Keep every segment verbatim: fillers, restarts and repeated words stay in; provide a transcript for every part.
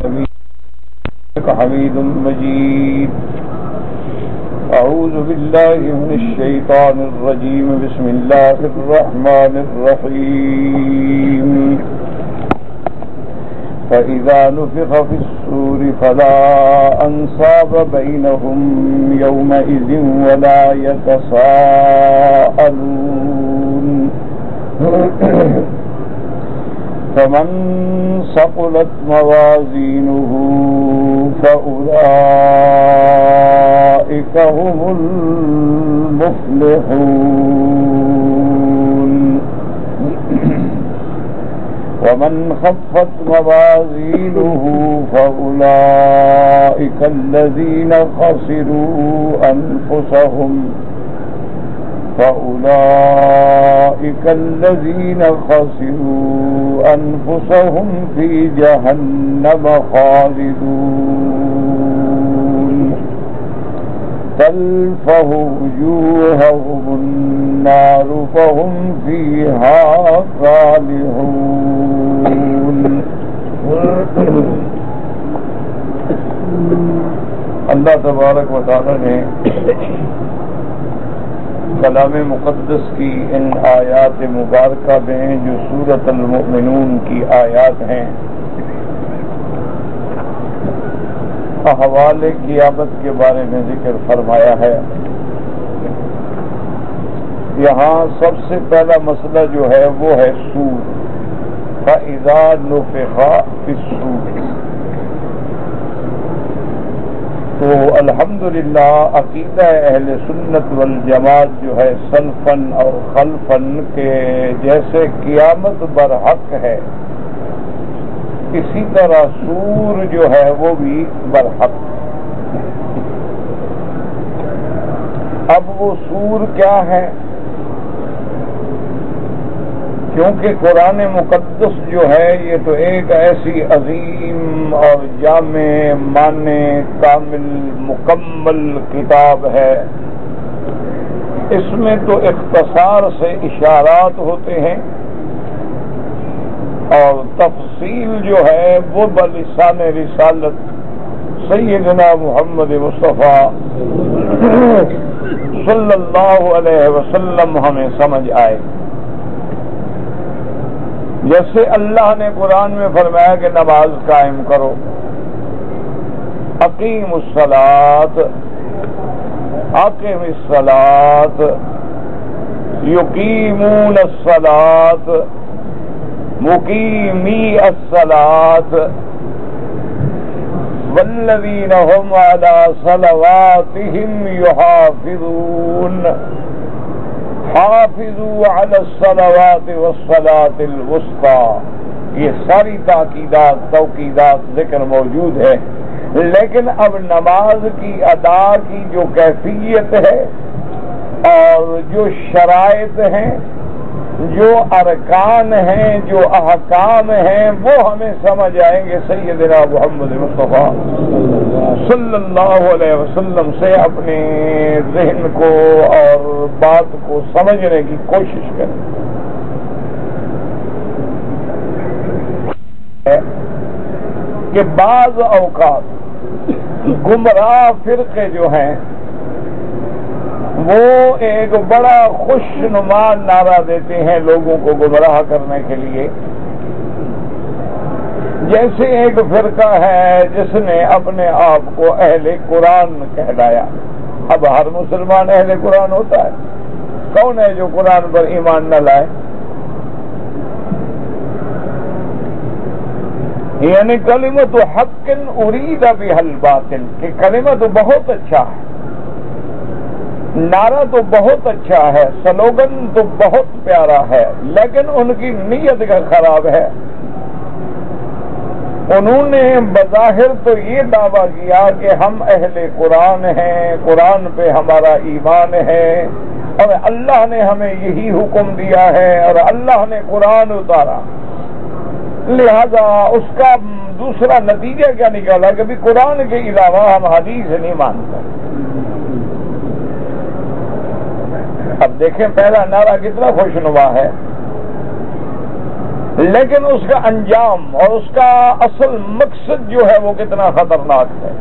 حميد مجيد. أعوذ بالله من الشيطان الرجيم. بسم الله الرحمن الرحيم. فإذا نفخ في الصور فلا أنصاب بينهم يومئذ ولا يتساءلون. فمن ثقلت موازينه فأولئك هم المفلحون. ومن خفت موازينه فأولئك الذين خسروا أنفسهم فأولئك الذين خسروا أنفسهم في جهنم خالدون. تلفح وجوههم النار فهم فيها كالحون. اللہ تبارک و تعالی نے کلام مقدس کی ان آیات مبارکہ میں جو سورۃ المؤمنون کی آیات ہیں احوال قیامت کے بارے میں ذکر فرمایا ہے. یہاں سب سے پہلا مسئلہ جو ہے وہ ہے سور. فَإِذَا نُفِخَ فِي الصُّورِ. تو الحمدللہ عقیدہ اہل سنت والجماعت جو ہے سلفن اور خلفن کے جیسے قیامت برحق ہے اسی طرح سور جو ہے وہ بھی برحق. اب وہ سور کیا ہے؟ کیونکہ قرآن مقدس جو ہے یہ تو ایک ایسی عظیم اور جامع معنی کامل مکمل کتاب ہے. اس میں تو اختصار سے اشارات ہوتے ہیں اور تفصیل جو ہے وہ بلسان رسالت سیدنا محمد مصطفیٰ صلی اللہ علیہ وسلم ہمیں سمجھ آئے. جیسے اللہ نے قرآن میں فرمایا کہ نماز قائم کرو. اقیم الصلاۃ اقیم الصلاۃ یقیمون الصلاۃ مقیمی الصلاۃ والذین هم علی صلواتهم یحافظون. حافظوا علی الصلوات والصلاۃ الوسطی. یہ ساری تاکیدات توقیدات ذکر موجود ہے، لیکن اب نماز کی ادا کی جو کیفیت ہے اور جو شرائط ہیں جو ارکان ہیں جو احکام ہیں وہ ہمیں سمجھ آئیں گے سیدنا محمد مصطفیٰ صلی اللہ علیہ وسلم سے. اپنے ذہن کو اور بات کو سمجھنے کی کوشش کریں. کہ بعض اوقات گمراہ فرقے جو ہیں وہ ایک بڑا خوشنما نعرہ دیتے ہیں لوگوں کو گمراہ کرنے کے لیے. جیسے ایک فرقہ ہے جس نے اپنے آپ کو اہل قرآن کہلایا. اب ہر مسلمان اہل قرآن ہوتا ہے؟ کون ہے جو قرآن پر ایمان نہ لائے؟ یعنی کلمۃ حق ارید بها الباطل کہ کلمہ تو بہت اچھا ہے، نعرہ تو بہت اچھا ہے، سلوگن تو بہت پیارا ہے، لیکن ان کی نیت کا خراب ہے. انہوں نے بظاہر تو یہ دعویٰ کیا کہ ہم اہل قرآن ہیں، قرآن پہ ہمارا ایمان ہے اور اللہ نے ہمیں یہی حکم دیا ہے اور اللہ نے قرآن اتارا. لہذا اس کا دوسرا نتیجہ کیا نکالا کہ بھی قرآن کے علاوہ ہم حدیث نہیں مانتے. اب دیکھیں پہلا نعرہ کتنا خوشنما ہے لیکن اس کا انجام اور اس کا اصل مقصد جو ہے وہ کتنا خطرناک ہے.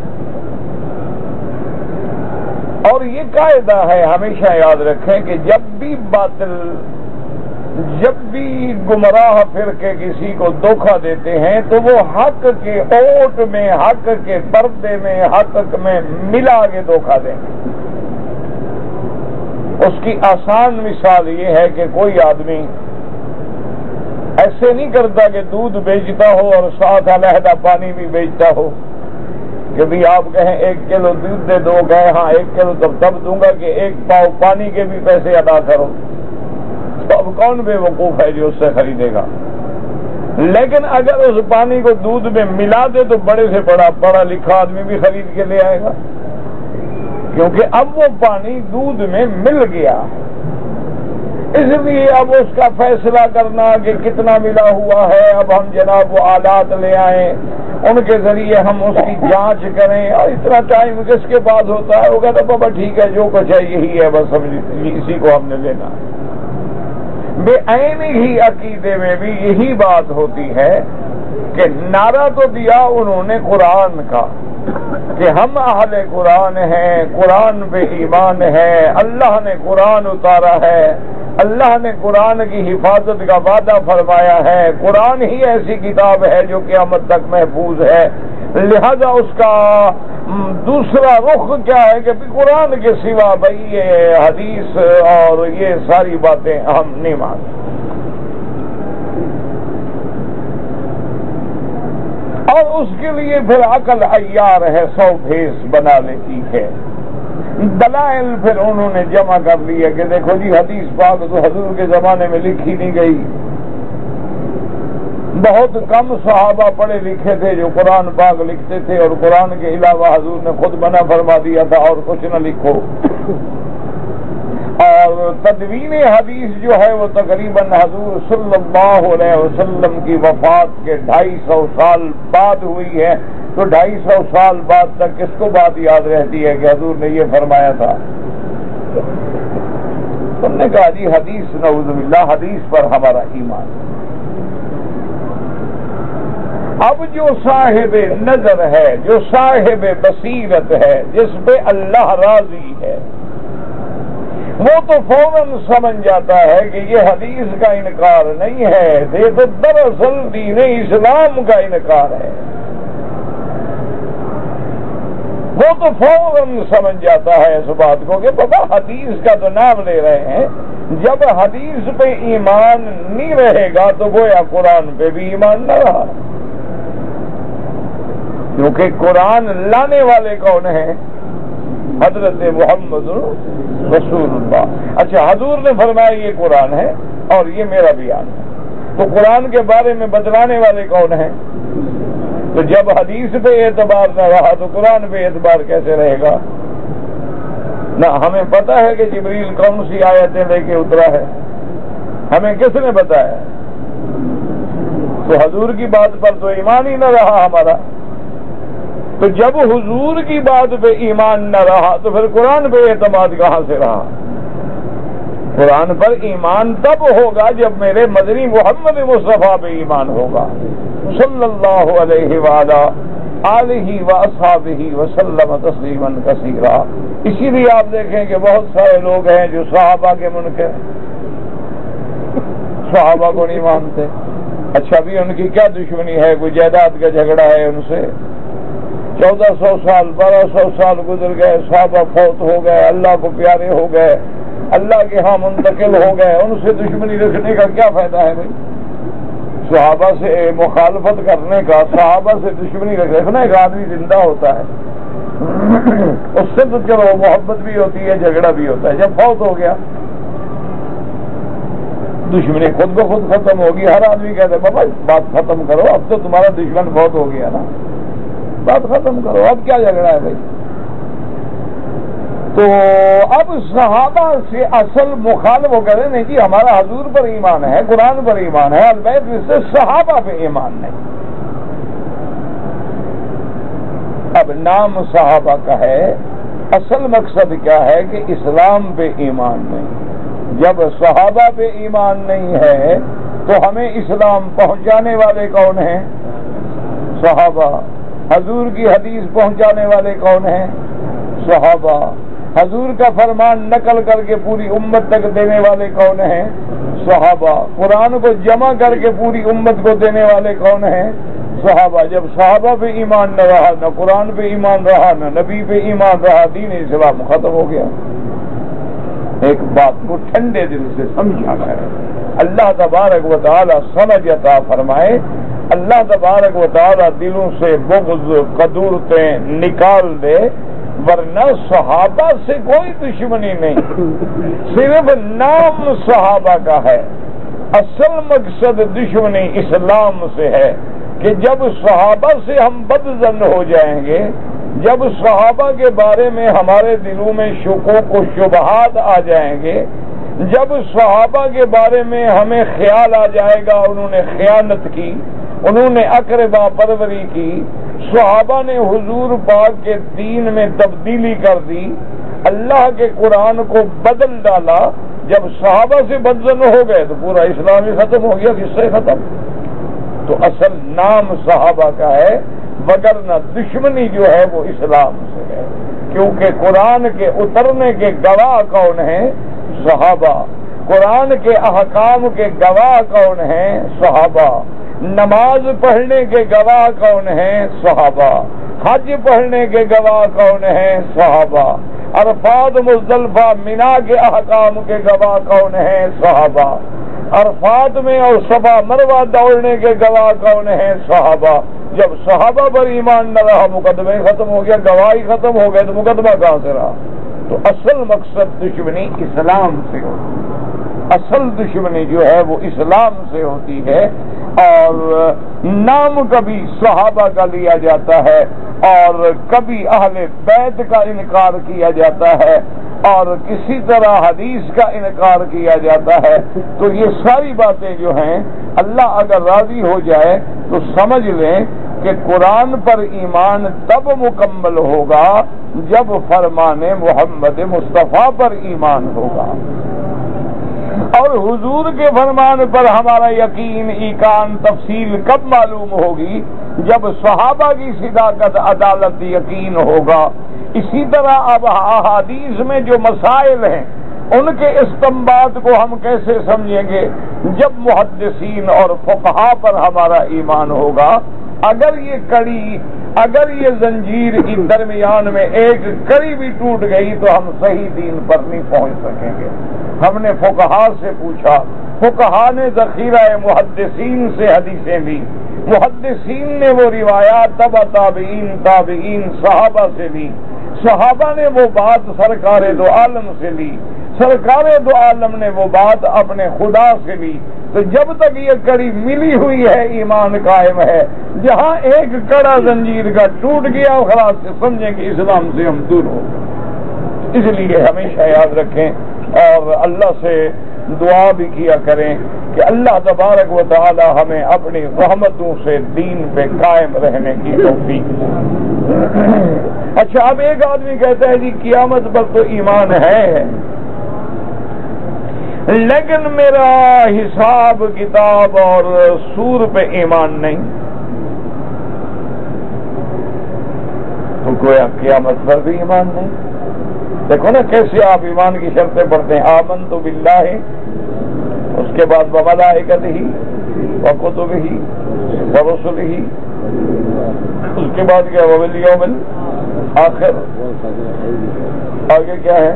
اور یہ قاعدہ ہے، ہمیشہ یاد رکھیں کہ جب بھی باطل، جب بھی گمراہ فرقے کسی کو دھوکہ دیتے ہیں تو وہ حق کے اوٹ میں، حق کے پردے میں، حق میں ملا کے دھوکہ دیں گے. اس کی آسان مثال یہ ہے کہ کوئی آدمی ایسے نہیں کرتا کہ دودھ بیچتا ہو اور ساتھ علیحدہ پانی بھی بیچتا ہو، کہ بھی آپ کہیں ایک کلو دودھ دے دو، گئے ہاں ایک کلو تب تب دوں گا کہ ایک پاؤ پانی کے بھی پیسے ادا کرو. تو اب کون بے وقوف ہے جو اس سے خریدے گا؟ لیکن اگر اس پانی کو دودھ میں ملا دے تو بڑے سے بڑا پڑھا لکھا آدمی بھی خرید کے لے آئے گا، کیونکہ اب وہ پانی دودھ میں مل گیا. اس لیے اب اس کا فیصلہ کرنا کہ کتنا ملا ہوا ہے، اب ہم جناب وہ آلات لے آئیں، ان کے ذریعے ہم اس کی جانچ کریں، اور اتنا ٹائم کس کے پاس ہوتا ہے؟ وہ کہتا بابا ٹھیک ہے جو کچھ ہے یہی ہے، بس ہم اسی کو ہم نے لینا. بے عین ہی عقیدے میں بھی یہی بات ہوتی ہے کہ نعرہ تو دیا انہوں نے قرآن کا کہ ہم اہل قرآن ہیں، قرآن پہ ایمان ہے، اللہ نے قرآن اتارا ہے، اللہ نے قرآن کی حفاظت کا وعدہ فرمایا ہے، قرآن ہی ایسی کتاب ہے جو قیامت تک محفوظ ہے. لہذا اس کا دوسرا رخ کیا ہے کہ قرآن کے سوا بھائی یہ حدیث اور یہ ساری باتیں ہم نہیں مانتے. اور اس کے لیے پھر عقل عیار ہے، سو بھیس بنا لیتی ہے. دلائل پھر انہوں نے جمع کر لی ہے کہ دیکھو جی حدیث پاک تو حضور کے زمانے میں لکھی نہیں گئی، بہت کم صحابہ پڑھے لکھے تھے جو قرآن پاک لکھتے تھے، اور قرآن کے علاوہ حضور نے خود منع فرما دیا تھا اور کچھ نہ لکھو. اور تدوین حدیث جو ہے وہ تقریباً حضور صلی اللہ علیہ وسلم کی وفات کے ڈھائی سو سال بعد ہوئی ہے. تو ڈھائی سو سال بعد تک کس کو بات یاد رہتی ہے کہ حضور نے یہ فرمایا تھا؟ تم نے کہا جی حدیث، نعوذ باللہ، حدیث پر ہمارا ایمان. اب جو صاحب نظر ہے، جو صاحب بصیرت ہے، جس پہ اللہ راضی ہے، وہ تو فوراً سمجھ جاتا ہے کہ یہ حدیث کا انکار نہیں ہے، یہ تو دراصل دین اسلام کا انکار ہے. وہ تو فوراً سمجھ جاتا ہے اس بات کو کہ بابا حدیث کا تو نام لے رہے ہیں، جب حدیث پہ ایمان نہیں رہے گا تو گویا قرآن پہ بھی ایمان نہ رہا. کیونکہ قرآن لانے والے کون ہیں؟ حضرت محمد رسول اللہ. اچھا حضور نے فرمایا یہ قرآن ہے اور یہ میرا بیان ہے، تو قرآن کے بارے میں بتلانے والے کون ہیں؟ تو جب حدیث پہ اعتبار نہ رہا تو قرآن پہ اعتبار کیسے رہے گا؟ نہ ہمیں پتا ہے کہ جبریل کون سی آیتیں لے کے اترا ہے، ہمیں کس نے بتایا؟ تو حضور کی بات پر تو ایمان ہی نہ رہا ہمارا. تو جب حضور کی بات پہ ایمان نہ رہا تو پھر قرآن پہ اعتماد کہاں سے رہا؟ قرآن پر ایمان تب ہوگا جب میرے مدنی محمد مصطفیٰ پہ ایمان ہوگا صلی اللہ علیہ وآلہ آلہ واصحابہ وسلم تسلیما کثیرا. اسی لیے آپ دیکھیں کہ بہت سارے لوگ ہیں جو صحابہ کے منکر، صحابہ کو نہیں مانتے. اچھا بھی ان کی کیا دشمنی ہے؟ کوئی جائیداد کا جھگڑا ہے ان سے؟ چودہ سو سال بارہ سو سال گزر گئے، صحابہ فوت ہو گئے، اللہ کو پیارے ہو گئے، اللہ کے ہاں منتقل ہو گئے، ان سے دشمنی رکھنے کا کیا فائدہ ہے بھائی؟ صحابہ سے مخالفت کرنے کا، صحابہ سے دشمنی رکھنے کا آدمی زندہ ہوتا ہے اس سے تو چلو محبت بھی ہوتی ہے، جھگڑا بھی ہوتا ہے. جب فوت ہو گیا دشمنی خود بخود ختم ہوگی. ہر آدمی کہتا ہے بابا بات ختم کرو، اب تو تمہارا دشمن بہت ہو گیا نا، بات ختم کرو، اب کیا جھگڑا ہے بھائی؟ تو اب صحابہ سے اصل مخالف ہو کر نہیں جی ہمارا حضور پر ایمان ہے، قرآن پر ایمان ہے، البتہ اس سے صحابہ پہ ایمان نہیں. اب نام صحابہ کا ہے، اصل مقصد کیا ہے کہ اسلام پہ ایمان نہیں. جب صحابہ پہ ایمان نہیں ہے تو ہمیں اسلام پہنچانے والے کون ہیں؟ صحابہ۔ حضور کی حدیث پہنچانے والے کون ہیں؟ صحابہ۔ حضور کا فرمان نقل کر کے پوری امت تک دینے والے کون ہیں؟ صحابہ۔ قرآن کو جمع کر کے پوری امت کو دینے والے کون ہیں؟ صحابہ۔ جب صحابہ پہ ایمان نہ رہا، نہ قرآن پہ ایمان رہا، نہ نبی پہ ایمان رہا، دین اسلام ختم ہو گیا۔ ایک بات کو ٹھنڈے دل سے سمجھا ہے، اللہ تبارک و تعالی سمجھ عطا فرمائے، اللہ تبارک و تعالی دلوں سے بغض قدورتیں نکال دے، ورنہ صحابہ سے کوئی دشمنی نہیں، صرف نام صحابہ کا ہے۔ اصل مقصد دشمنی اسلام سے ہے کہ جب صحابہ سے ہم بدظن ہو جائیں گے، جب صحابہ کے بارے میں ہمارے دلوں میں شکوک و شبہات آ جائیں گے، جب صحابہ کے بارے میں ہمیں خیال آ جائے گا انہوں نے خیانت کی، انہوں نے اقربا پروری کی، صحابہ نے حضور پاک کے دین میں تبدیلی کر دی، اللہ کے قرآن کو بدل ڈالا، جب صحابہ سے بدظن ہو گئے تو پورا اسلام ہی ختم ہو گیا، کس سے ختم؟ تو اصل نام صحابہ کا ہے، وگرنہ دشمنی جو ہے وہ اسلام سے ہے، کیونکہ قرآن کے اترنے کے گواہ کون ہیں؟ صحابہ۔ قرآن کے احکام کے گواہ کون ہیں؟ صحابہ۔ نماز پڑھنے کے گواہ کون ہیں؟ صحابہ۔ حج پڑھنے کے گواہ کون ہیں؟ صحابہ۔ عرفات مزدلفہ مینا کے احکام کے گواہ کون ہیں؟ صحابہ۔ عرفات میں اور صفا مروہ دوڑنے کے گواہ کون ہیں؟ صحابہ۔ جب صحابہ پر ایمان نہ رہا مقدمہ ختم ہو گیا، گواہی ختم ہو گئے تو مقدمہ کہاں سے رہا؟ تو اصل مقصد دشمنی اسلام سے ہوتی، اصل دشمنی جو ہے وہ اسلام سے ہوتی ہے، اور نام کبھی صحابہ کا لیا جاتا ہے اور کبھی اہل بیت کا انکار کیا جاتا ہے اور کسی طرح حدیث کا انکار کیا جاتا ہے۔ تو یہ ساری باتیں جو ہیں اللہ اگر راضی ہو جائے تو سمجھ لیں کہ قرآن پر ایمان تب مکمل ہوگا جب فرمان محمد مصطفیٰ پر ایمان ہوگا، اور حضور کے فرمان پر ہمارا یقین ایقان تفصیل کب معلوم ہوگی؟ جب صحابہ کی صداقت عدالت یقین ہوگا۔ اسی طرح اب احادیث میں جو مسائل ہیں ان کے استنباط کو ہم کیسے سمجھیں گے؟ جب محدثین اور فقہا پر ہمارا ایمان ہوگا۔ اگر یہ کڑی، اگر یہ زنجیر کی درمیان میں ایک کڑی بھی ٹوٹ گئی تو ہم صحیح دین پر نہیں پہنچ سکیں گے۔ ہم نے فقہا سے پوچھا، فقہا نے ذخیرہ محدثین سے حدیثیں لی، محدثین نے وہ روایات تبع تابعین تابعین صحابہ سے لی، صحابہ نے وہ بات سرکار دو عالم سے لی، سرکار دو عالم نے وہ بات اپنے خدا سے لی۔ تو جب تک یہ کڑی ملی ہوئی ہے ایمان قائم ہے، جہاں ایک کڑا زنجیر کا ٹوٹ گیا خلاص سمجھیں کہ اسلام سے ہم دور ہو گئے۔ اس لیے ہمیشہ یاد رکھیں اور اللہ سے دعا بھی کیا کریں کہ اللہ تبارک و تعالی ہمیں اپنی رحمتوں سے دین پہ قائم رہنے کی توفیق دے۔ اچھا، اب ایک آدمی کہتا ہے جی قیامت پر تو ایمان ہے لیکن میرا حساب کتاب اور سور پہ ایمان نہیں، تو گویا قیامت پر بھی ایمان نہیں۔ دیکھو نا کیسے آپ ایمان کی شرطیں پڑھتے ہیں، آمنت باللہ، اس کے بعد وملائکتہ وکتبہ ورسلہ، اس کے بعد کیا وبالیوم الآخر، آگے کیا ہے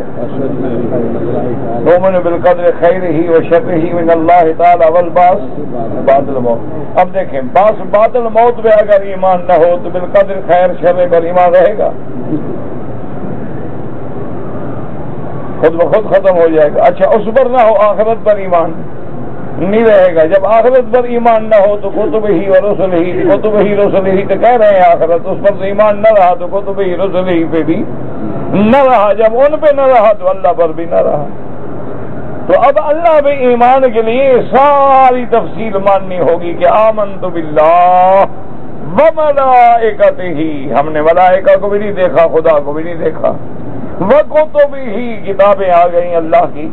نؤمن بالقدر خیرہ وشرہ من اللہ تعالی والبعث بعد الموت۔ اب دیکھیں بعث بعد الموت میں اگر ایمان نہ ہو تو بالقدر خیر شر پر ایمان رہے گا، خود بخود ختم ہو جائے گا۔ اچھا اس پر نہ ہو آخرت پر ایمان نہیں رہے گا۔ جب آخرت پر ایمان نہ ہو تو کتب ہی اور رسل ہی، کتب ہی رسل ہی تو کہہ رہے ہیں آخرت، اس پر ایمان نہ رہا تو کتب ہی رسل ہی پہ بھی نہ رہا، جب ان پہ نہ رہا تو اللہ پر بھی نہ رہا۔ تو اب اللہ پہ ایمان کے لیے ساری تفصیل ماننی ہوگی کہ آمنت باللہ وملائکتہ، ہم نے ملائکہ کو بھی نہیں دیکھا، خدا کو بھی نہیں دیکھا، وکتبہ، کتابیں آ گئیں اللہ کی،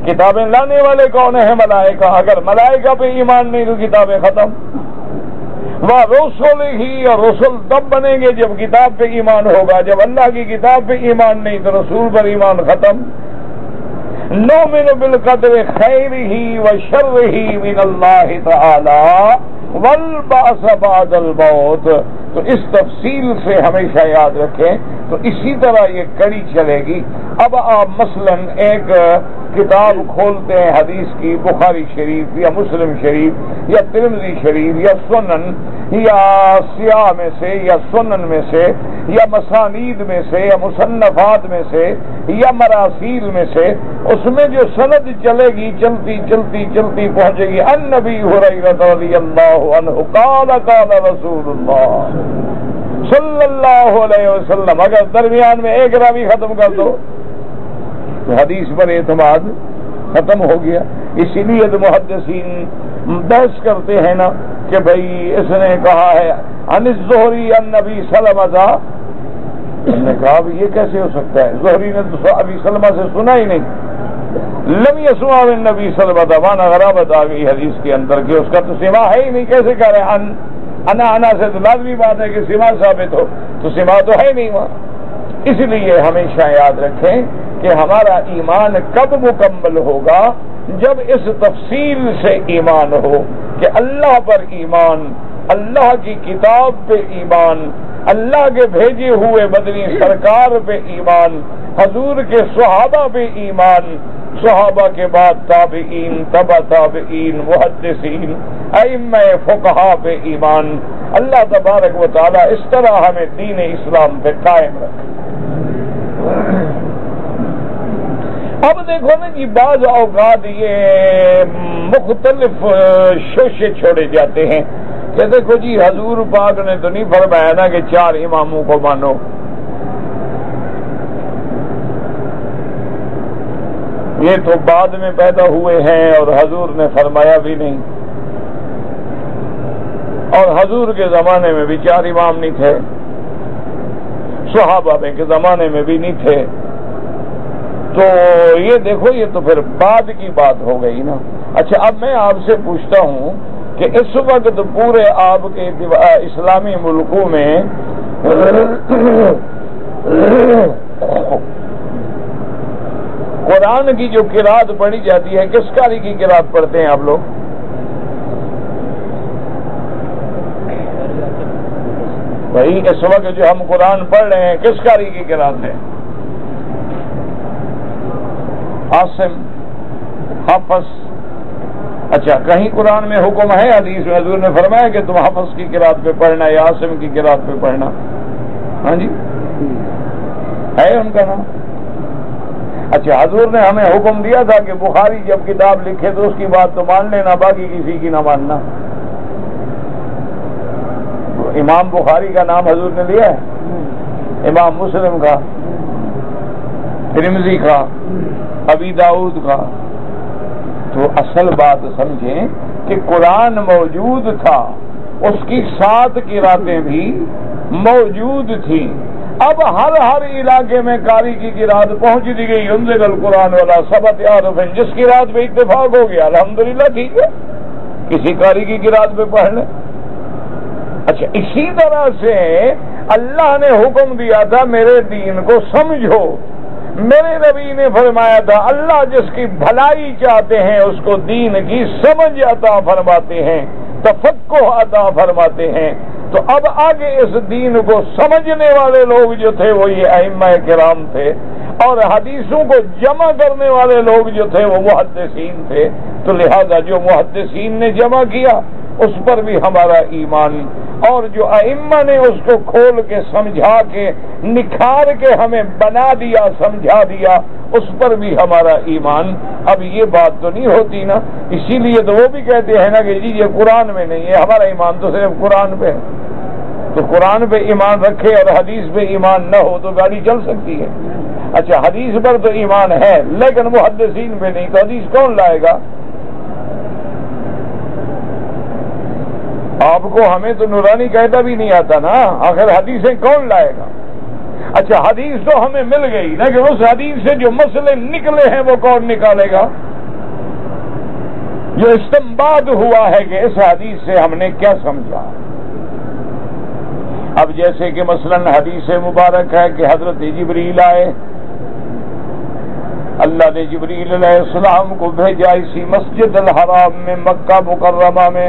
کتابیں لانے والے کون ہیں؟ ملائکہ. اگر ملائکہ پہ ایمان نہیں تو کتابیں ختم. وہ رسول ہی، اور رسول تب بنیں گے جب کتاب پہ ایمان ہوگا. جب اللہ کی کتاب پہ ایمان نہیں تو رسول پر ایمان ختم. نؤمن بالقدر خیرہ وشرہ من اللہ تعالی والبعث بعد الموت. تو اس تفصیل سے ہمیشہ یاد رکھیں. تو اسی طرح یہ کڑی چلے گی. اب آپ مثلا ایک کتاب کھولتے ہیں حدیث کی، بخاری شریف یا مسلم شریف یا ترمذی شریف یا سنن یا سیاہ میں سے یا سنن میں سے یا مسانید میں سے یا مصنفات میں سے یا مراسیل میں سے، اس میں جو سند چلے گی چلتی چلتی چلتی پہنچے گی ان نبی ہریرہ رضی اللہ عنہ قال قال رسول اللہ صلی اللہ علیہ وسلم. اگر درمیان میں ایک راوی ختم کر دو تو حدیث پر اعتماد ختم ہو گیا. اسی لیے تو محدثین بحث کرتے ہیں نا کہ بھئی اس نے کہا ہے عن الزہری عن نبی سلمہ. اس نے کہا یہ کیسے ہو سکتا ہے؟ زہری نے تو ابی سلمہ سے سنا ہی نہیں. لم یسمع من نبی سلمہ. مانا غرابت آ گئی حدیث کے اندر کہ اس کا تو سما ہے ہی نہیں. کیسے کہہ رہے ہیں انا انا سے؟ تو لازمی بات ہے کہ سما ثابت ہو، تو سما تو ہے نہیں وہاں. اس لیے ہمیشہ یاد رکھیں کہ ہمارا ایمان کب مکمل ہوگا؟ جب اس تفصیل سے ایمان ہو کہ اللہ پر ایمان، اللہ کی کتاب پہ ایمان، اللہ کے بھیجے ہوئے مدنی سرکار پہ ایمان، حضور کے صحابہ پہ ایمان، صحابہ کے بعد تابعین، تبع تابعین، محدثین، ائمہ فقہا پہ ایمان. اللہ تبارک و تعالیٰ اس طرح ہمیں دین اسلام پہ قائم رکھے. اب دیکھو نا جی، بعض اوقات یہ مختلف شوشے چھوڑے جاتے ہیں کہ دیکھو جی حضور پاک نے تو نہیں فرمایا نا کہ چار اماموں کو مانو. یہ تو بعد میں پیدا ہوئے ہیں اور حضور نے فرمایا بھی نہیں، اور حضور کے زمانے میں بھی چار امام نہیں تھے، صحابہ میں کے زمانے میں بھی نہیں تھے. تو یہ دیکھو یہ تو پھر بعد کی بات ہو گئی نا. اچھا اب میں آپ سے پوچھتا ہوں کہ اس وقت پورے آپ کے اسلامی ملکوں میں قرآن کی جو قرات پڑھی جاتی ہے کس قاری کی قرات پڑھتے ہیں آپ لوگ؟ بھائی اس وقت جو ہم قرآن پڑھ رہے ہیں کس قاری کی قرات ہے؟ عاصم، حفظ. اچھا کہیں قرآن میں حکم ہے، حدیث میں حضور نے فرمایا کہ تم حفظ کی قرات پہ پڑھنا یا عاصم کی قرات پہ پڑھنا؟ ہاں جی ہے ان کا نام. اچھا حضور نے ہمیں حکم دیا تھا کہ بخاری جب کتاب لکھے تو اس کی بات تو مان لینا، باقی کسی کی نہ ماننا. امام بخاری کا نام حضور نے لیا ہے، امام مسلم کا، ترمذی کا، ابی داؤد کا. تو اصل بات سمجھیں کہ قرآن موجود تھا، اس کی سات قراتیں بھی موجود تھیں. اب ہر ہر علاقے میں قاری کی قرات پہنچ دی گئی. انزل القرآن والا سبت عارف، جس قرات پہ اتفاق ہو گیا الحمدللہ ٹھیک ہے، کسی قاری کی قرات پہ پڑھ لیں. اچھا اسی طرح سے اللہ نے حکم دیا تھا میرے دین کو سمجھو. میرے نبی نے فرمایا تھا اللہ جس کی بھلائی چاہتے ہیں اس کو دین کی سمجھ عطا فرماتے ہیں، تفقہ عطا فرماتے ہیں. تو اب آگے اس دین کو سمجھنے والے لوگ جو تھے وہ یہ ائمہ کرام تھے، اور حدیثوں کو جمع کرنے والے لوگ جو تھے وہ محدثین تھے. تو لہذا جو محدثین نے جمع کیا اس پر بھی ہمارا ایمان، اور جو ائمہ نے اس کو کھول کے سمجھا کے نکھار کے ہمیں بنا دیا سمجھا دیا اس پر بھی ہمارا ایمان. اب یہ بات تو نہیں ہوتی نا، اسی لیے تو وہ بھی کہتے ہیں نا کہ جی یہ قرآن میں نہیں ہے، ہمارا ایمان تو صرف قرآن پہ ہے. تو قرآن پہ ایمان رکھے اور حدیث پہ ایمان نہ ہو تو گاڑی چل سکتی ہے. اچھا حدیث پر تو ایمان ہے لیکن محدثین پہ نہیں، تو حدیث کون لائے گا؟ آپ کو ہمیں تو نورانی قاعدہ بھی نہیں آتا نا، آخر حدیثیں کون لائے گا؟ اچھا حدیث تو ہمیں مل گئی لیکن اس حدیث سے جو مسئلے نکلے ہیں وہ کون نکالے گا؟ جو استنباط ہوا ہے کہ اس حدیث سے ہم نے کیا سمجھا. اب جیسے کہ مثلاً حدیث مبارک ہے کہ حضرت جبریل آئے، اللہ نے جبریل علیہ السلام کو بھیجا اسی مسجد الحرام میں مکہ مکرمہ میں،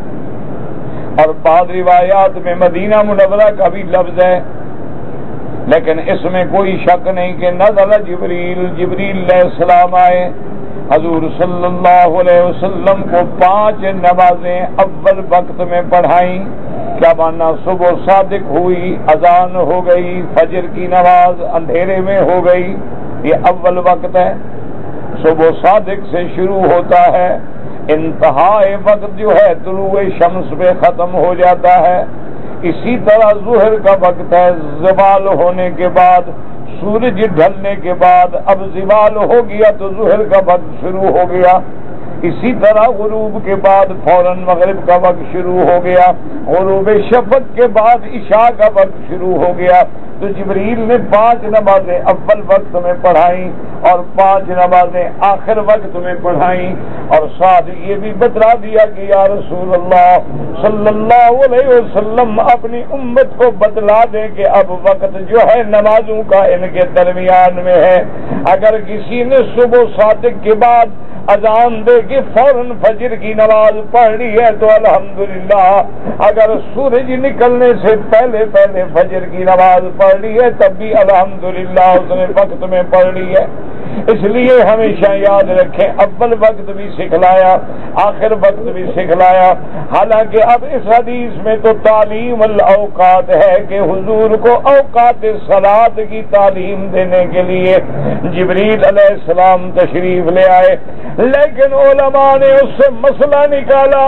اور بعض روایات میں مدینہ منورہ کا بھی لفظ ہے، لیکن اس میں کوئی شک نہیں کہ نزل جبریل جبریل علیہ السلام آئے، حضور صلی اللہ علیہ وسلم کو پانچ نمازیں اول وقت میں پڑھائیں. کیا ماننا؟ صبح صادق ہوئی، اذان ہو گئی، فجر کی نماز اندھیرے میں ہو گئی، یہ اول وقت ہے، صبح صادق سے شروع ہوتا ہے، انتہائی وقت جو ہے طلوع شمس پہ ختم ہو جاتا ہے. اسی طرح ظہر کا وقت ہے، زوال ہونے کے بعد، سورج ڈھلنے کے بعد، اب زوال ہو گیا تو ظہر کا وقت شروع ہو گیا. اسی طرح غروب کے بعد فوراً مغرب کا وقت شروع ہو گیا، غروب شفق کے بعد عشاء کا وقت شروع ہو گیا. تو جبریل نے پانچ نمازیں اول وقت میں پڑھائیں اور پانچ نمازیں آخر وقت میں پڑھائیں، اور ساتھ یہ بھی بتلا دیا کہ یا رسول اللہ صلی اللہ علیہ وسلم اپنی امت کو بتلا دیں کہ اب وقت جو ہے نمازوں کا ان کے درمیان میں ہے. اگر کسی نے صبح صادق کے بعد اذان دے کے فوراً فجر کی نماز پڑھ لی ہے تو الحمدللہ، اگر سورج نکلنے سے پہلے پہلے فجر کی نماز پڑھ لی ہے تب بھی الحمدللہ اس نے وقت میں پڑھ لی ہے. اس لیے ہمیشہ یاد رکھیں، اول وقت بھی سکھلایا، آخر وقت بھی سکھلایا. حالانکہ اب اس حدیث میں تو تعلیم الاوقات ہے کہ حضور کو اوقات صلاۃ کی تعلیم دینے کے لیے جبریل علیہ السلام تشریف لے آئے، لیکن علماء نے اس سے مسئلہ نکالا.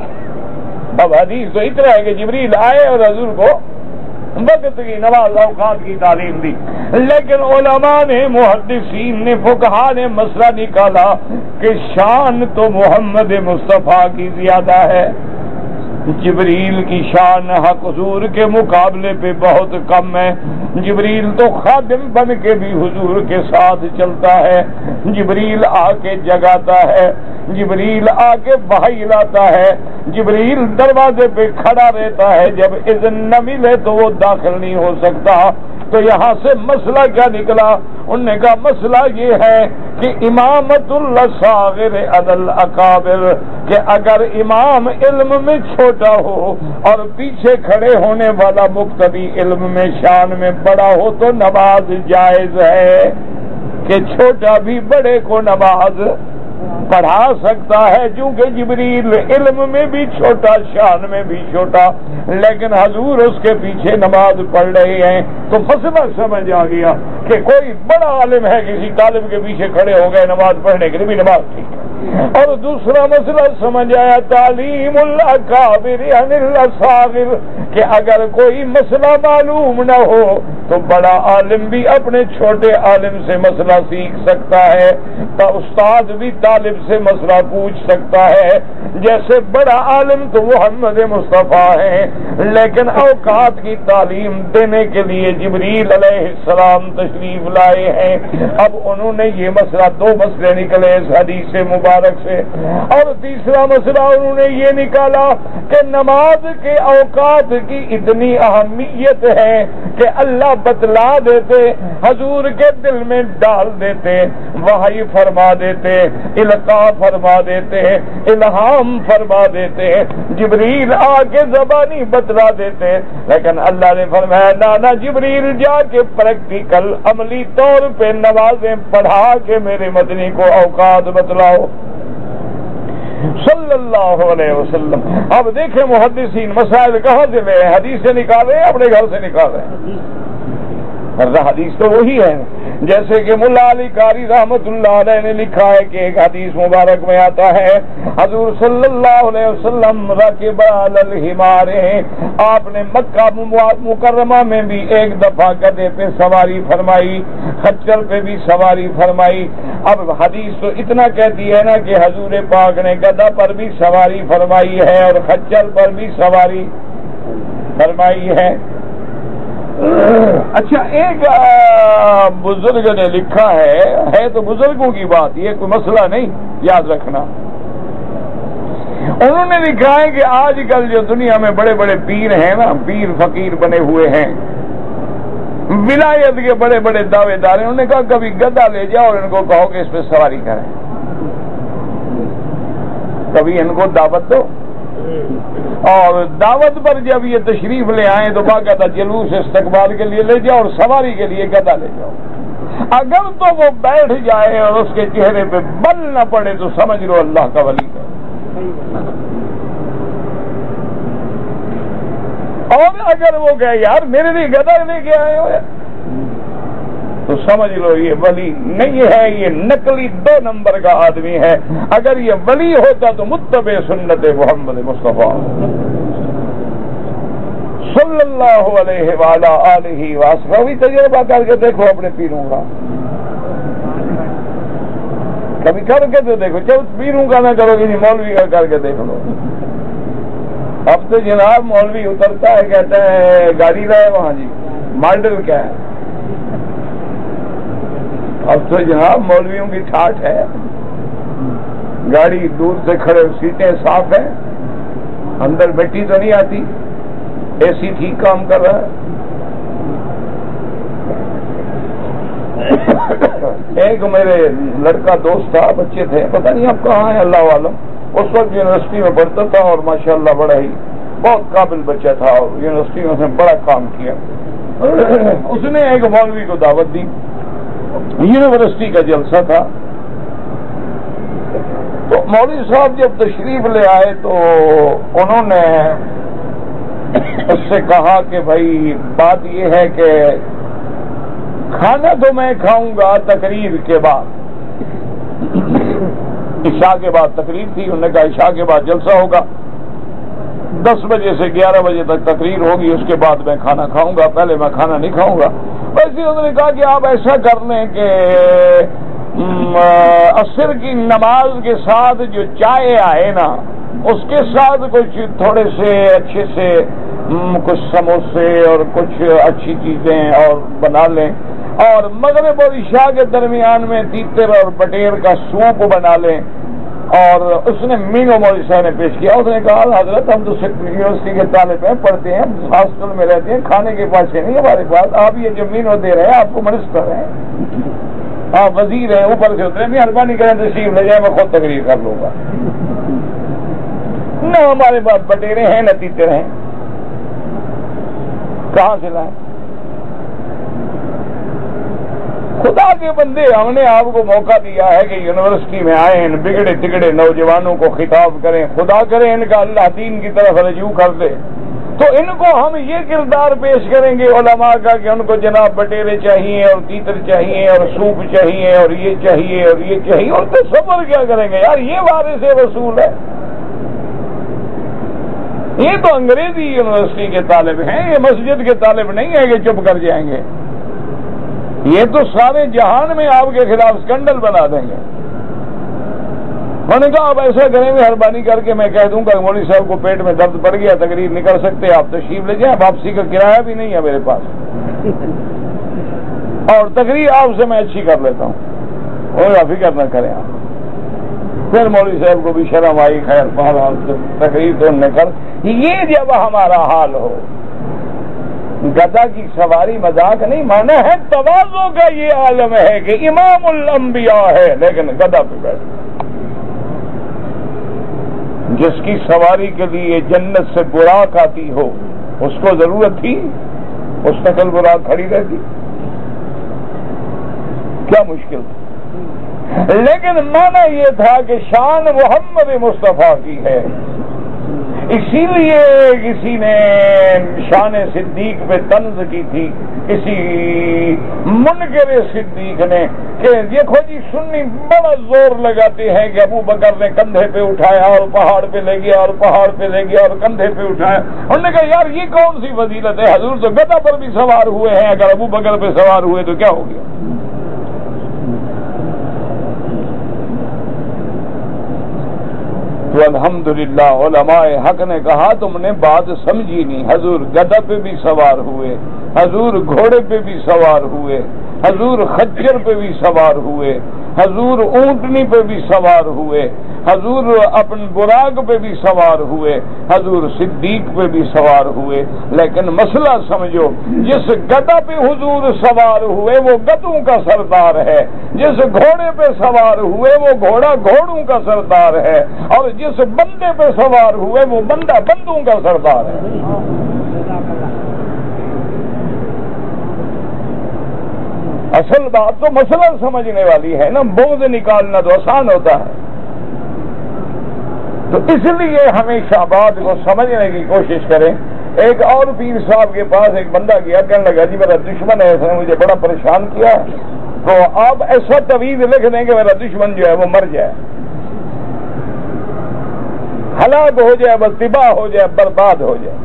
اب حدیث تو اتنا ہے کہ جبریل آئے اور حضور کو وقت کی نماز اوقات کی تعلیم دی، لیکن علماء نے، محدثین نے، فقہاء نے مسئلہ نکالا کہ شان تو محمد مصطفیٰ کی زیادہ ہے، جبریل کی شان حق حضور کے مقابلے پہ بہت کم ہے. جبریل تو خادم بن کے بھی حضور کے ساتھ چلتا ہے، جبریل آ کے جگاتا ہے، جبریل آ کے وحی لاتا ہے، جبریل دروازے پہ کھڑا رہتا ہے، جب اذن نہ ملے تو وہ داخل نہیں ہو سکتا. تو یہاں سے مسئلہ کیا نکلا؟ انہوں نے کہا مسئلہ یہ ہے کہ امامت الصاغر علی الاکابر، کہ اگر امام علم میں چھوٹا ہو اور پیچھے کھڑے ہونے والا مقتدی علم میں شان میں بڑا ہو تو نماز جائز ہے، کہ چھوٹا بھی بڑے کو نماز پڑھا سکتا ہے، چونکہ جبریل علم میں بھی چھوٹا، شان میں بھی چھوٹا، لیکن حضور اس کے پیچھے نماز پڑھ رہے ہیں. تو مسئلہ سمجھ آ گیا کہ کوئی بڑا عالم ہے، کسی طالب کے پیچھے کھڑے ہو گئے نماز پڑھنے کے لیے بھی نماز ٹھیک ہے. اور دوسرا مسئلہ سمجھ آیا تعلیم الاکابر عن الاصاغر، کہ اگر کوئی مسئلہ معلوم نہ ہو تو بڑا عالم بھی اپنے چھوٹے عالم سے مسئلہ سیکھ سکتا ہے، تو استاد بھی طالب سے مسئلہ پوچھ سکتا ہے. جیسے بڑا عالم تو محمد مصطفیٰ ہیں، لیکن اوقات کی تعلیم دینے کے لیے جبریل علیہ السلام تشریف لائے ہیں. اب انہوں نے یہ مسئلہ، دو مسئلے نکلے اس حدیث مبارک سے. اور تیسرا مسئلہ انہوں نے یہ نکالا کہ نماز کے اوقات کی اتنی اہمیت ہے کہ اللہ بتلا دیتے، حضور کے دل میں ڈال دیتے، وحی فرما دیتے، القاء فرما دیتے، الہام فرما دیتے، جبریل آ کے زبانی بتلا دیتے. لیکن اللہ نے فرمایا نانا جبریل جا کے پریکٹیکل عملی طور پہ نمازیں پڑھا کے میرے مدنی کو اوقات بتلاؤ صلی اللہ علیہ وسلم. اب دیکھیں محدثین مسائل کہاں سے لے حدیث سے نکال رہے ہیں، اپنے گھر سے نکال رہے ہیں. حدیث تو وہی ہے، جیسے کہ ملا علی قاری رحمت اللہ علیہ نے لکھا ہے کہ ایک حدیث مبارک میں آتا ہے حضور صلی اللہ علیہ وسلم راکب علی الحمار، آپ نے مکہ مکرمہ میں بھی ایک دفعہ گدھے پہ سواری فرمائی، خچر پہ بھی سواری فرمائی. اب حدیث تو اتنا کہتی ہے نا کہ حضور پاک نے گدھا پر بھی سواری فرمائی ہے اور خچر پر بھی سواری فرمائی ہے. اچھا، ایک بزرگ نے لکھا ہے ہے تو بزرگوں کی بات، یہ کوئی مسئلہ نہیں، یاد رکھنا. انہوں نے لکھا ہے کہ آج کل جو دنیا میں بڑے بڑے پیر ہیں نا، پیر فقیر بنے ہوئے ہیں، ولایت کے بڑے بڑے دعوے دار ہیں، انہوں نے کہا کبھی گدھا لے جاؤ اور ان کو کہو کہ اس پہ سواری کریں، کبھی ان کو دعوت دو، اور دعوت پر جب یہ تشریف لے آئیں تو باقاعدہ جلوس استقبال کے لیے لے جاؤ اور سواری کے لیے گدھا لے جاؤ۔ اگر تو وہ بیٹھ جائے اور اس کے چہرے پہ بل نہ پڑے تو سمجھ لو اللہ کا ولی ہے، اور اگر وہ کہے یار میرے لیے گدھا لے کے آئے ہو تو سمجھ لو یہ ولی نہیں ہے، یہ نقلی دو نمبر کا آدمی ہے۔ اگر یہ ولی ہوتا تو متبع سنت محمد مصطفیٰ صلی اللہ علیہ وآلہ آلہ وسلم۔ بھی تجربہ کر کے دیکھو اپنے پیروں کا، کبھی کر کے تو دیکھو، جب پیروں کا نہ کرو گے مولوی کا کر کے دیکھ لو۔ اب تو جناب مولوی اترتا ہے کہتا ہے گاڑی لائے وہاں جی ماڈل کیا ہے، اب تو جناب مولویوں کی ٹھاٹ ہے، گاڑی دور سے کھڑے، سیٹیں صاف ہیں، اندر مٹی تو نہیں آتی، اے سی ٹھیک کام کر رہا ہے۔ ایک میرے لڑکا دوست تھا، بچے تھے، پتہ نہیں اب کہاں ہے اللہ عالم، اس وقت یونیورسٹی میں پڑھتا تھا اور ماشاءاللہ بڑا ہی بہت قابل بچہ تھا اور یونیورسٹی میں اس نے بڑا کام کیا۔ اس نے ایک مولوی کو دعوت دی، یونیورسٹی کا جلسہ تھا، تو مولوی صاحب جب تشریف لے آئے تو انہوں نے اس سے کہا کہ بھائی بات یہ ہے کہ کھانا تو میں کھاؤں گا تقریر کے بعد، عشاء کے بعد تقریر تھی، انہوں نے کہا عشاء کے بعد جلسہ ہوگا، دس بجے سے گیارہ بجے تک تقریر ہوگی، اس کے بعد میں کھانا کھاؤں گا، پہلے میں کھانا نہیں کھاؤں گا۔ ویسے انہوں نے کہا کہ آپ ایسا کر لیں کہ عصر کی نماز کے ساتھ جو چائے آئے نا اس کے ساتھ کچھ تھوڑے سے اچھے سے کچھ سموسے اور کچھ اچھی چیزیں اور بنا لیں، اور مغرب اور عشاء کے درمیان میں تیتر اور بٹیر کا سوپ بنا لیں۔ اور اس نے مینو مولوی صاحب نے پیش کیا، اس نے کہا حضرت ہم تو یونیورسٹی کے طالب ہیں، پڑھتے ہیں، ہاسٹل میں رہتے ہیں، کھانے کے پیسے نہیں ہمارے پاس، آپ یہ جو مینو دے رہے ہیں آپ کو منسٹر ہیں، آپ وزیر ہیں، اوپر سے اترے، مہربانی کریں تشریف لے جائیں، میں خود تقریر کر لوں گا، نہ ہمارے پاس بٹیرے ہیں نہ تیتر ہیں، کہاں سے لائیں؟ خدا کے بندے، ہم نے آپ کو موقع دیا ہے کہ یونیورسٹی میں آئیں، ان بگڑے تگڑے نوجوانوں کو خطاب کریں، خدا کرے ان کا اللہ دین کی طرف رجوع کر دے، تو ان کو ہم یہ کردار پیش کریں گے علماء کا کہ ان کو جناب بٹیرے چاہیے اور تیتر چاہیے اور سوپ چاہیے اور یہ چاہیے اور یہ چاہیے، اور تو صبر کیا کریں گے یار، یہ وارث رسول ہے، یہ تو انگریزی یونیورسٹی کے طالب ہیں، یہ مسجد کے طالب نہیں ہے کہ چپ کر جائیں گے، یہ تو سارے جہان میں آپ کے خلاف اسکینڈل بنا دیں گے۔ میں نے کہا آپ ایسا کریں، مہربانی کر کے میں کہہ دوں گا مولوی صاحب کو پیٹ میں درد پڑ گیا، تقریر نہیں کر سکتے، آپ تشریف لے جائیں، واپسی کا کرایہ بھی نہیں ہے میرے پاس، اور تقریر آپ سے میں اچھی کر لیتا ہوں، اور فکر نہ کریں آپ۔ پھر مولوی صاحب کو بھی شرم آئی، خیر بہرحال تقریر تو نے کر۔ یہ جب ہمارا حال ہو، گدھا کی سواری مذاق نہیں، مانا ہے تواضع کا یہ عالم ہے کہ امام الانبیاء ہے لیکن گدھا پہ بیٹھ، جس کی سواری کے لیے جنت سے براق آتی ہو اس کو ضرورت تھی مستقل براق کھڑی رہتی، کیا مشکل تھا، لیکن مانا یہ تھا کہ شان محمد مصطفیٰ کی ہے، اسی لیے کسی نے شان صدیق پہ طنز کی تھی، کسی منکر صدیق نے، کہ دیکھو جی سنی بڑا زور لگاتے ہیں کہ ابو بکر نے کندھے پہ اٹھایا اور پہاڑ پہ لے گیا اور پہاڑ پہ لے گیا اور کندھے پہ اٹھایا، انہوں نے کہا یار یہ کون سی فضیلت ہے، حضور تو گدھا پر بھی سوار ہوئے ہیں، اگر ابو بکر پہ سوار ہوئے تو کیا ہو گیا۔ تو الحمدللہ علماء حق نے کہا تم نے بات سمجھی نہیں، حضور گدھا پہ بھی سوار ہوئے، حضور گھوڑے پہ بھی سوار ہوئے، حضور خچر پہ بھی سوار ہوئے، حضور اونٹنی پہ بھی سوار ہوئے، حضور اپن براق پہ بھی سوار ہوئے، حضور صدیق پہ بھی سوار ہوئے، لیکن مسئلہ سمجھو، جس گدا پہ حضور سوار ہوئے وہ گدوں کا سردار ہے، جس گھوڑے پہ سوار ہوئے وہ گھوڑا گھوڑوں کا سردار ہے، اور جس بندے پہ سوار ہوئے وہ بندہ بندوں کا سردار ہے۔ اصل بات تو مسئلہ سمجھنے والی ہے نا، بغض نکالنا تو آسان ہوتا ہے۔ تو اس لیے ہمیشہ بات کو سمجھنے کی کوشش کریں۔ ایک اور پیر صاحب کے پاس ایک بندہ گیا، کہنے لگا جی میرا دشمن ہے، اس نے مجھے بڑا پریشان کیا، تو آپ ایسا تویز لکھ دیں کہ میرا دشمن جو ہے وہ مر جائے، ہلاک ہو جائے، بس تباہ ہو جائے، برباد ہو جائے۔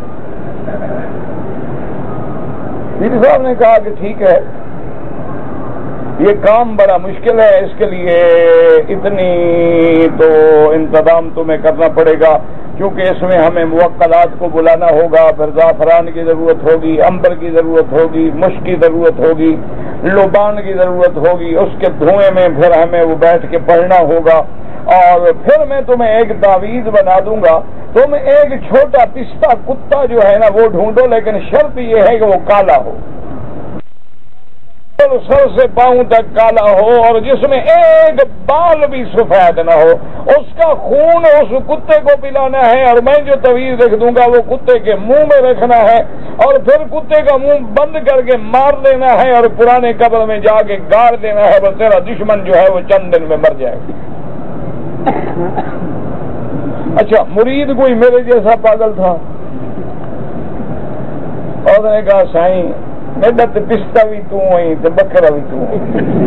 پیر صاحب نے کہا کہ ٹھیک ہے، یہ کام بڑا مشکل ہے، اس کے لیے اتنی تو انتظام تمہیں کرنا پڑے گا، کیونکہ اس میں ہمیں موکلات کو بلانا ہوگا، پھر زعفران کی ضرورت ہوگی، عنبر کی ضرورت ہوگی، مشک کی ضرورت ہوگی، لوبان کی ضرورت ہوگی، اس کے دھوئیں میں پھر ہمیں وہ بیٹھ کے پڑھنا ہوگا، اور پھر میں تمہیں ایک تعویذ بنا دوں گا، تم ایک چھوٹا پستہ کتا جو ہے نا وہ ڈھونڈو، لیکن شرط یہ ہے کہ وہ کالا ہو، سر سے پاؤں تک کالا ہو، اور جس میں ایک بال بھی سفید نہ ہو، اس کا خون اس کتے کو پلانا ہے، اور میں جو تویز لکھ دوں گا وہ کتے کے منہ میں رکھنا ہے، اور پھر کتے کا منہ بند کر کے مار دینا ہے، اور پرانے قبر میں جا کے گاڑ دینا ہے، بس تیرا دشمن جو ہے وہ چند دن میں مر جائے گا۔ اچھا، مرید کوئی میرے جیسا پاگل تھا، اور نے کہا سائیں میرا تو پستہ بھی تو ہوئی تو بکرا بھی تو ہوئی،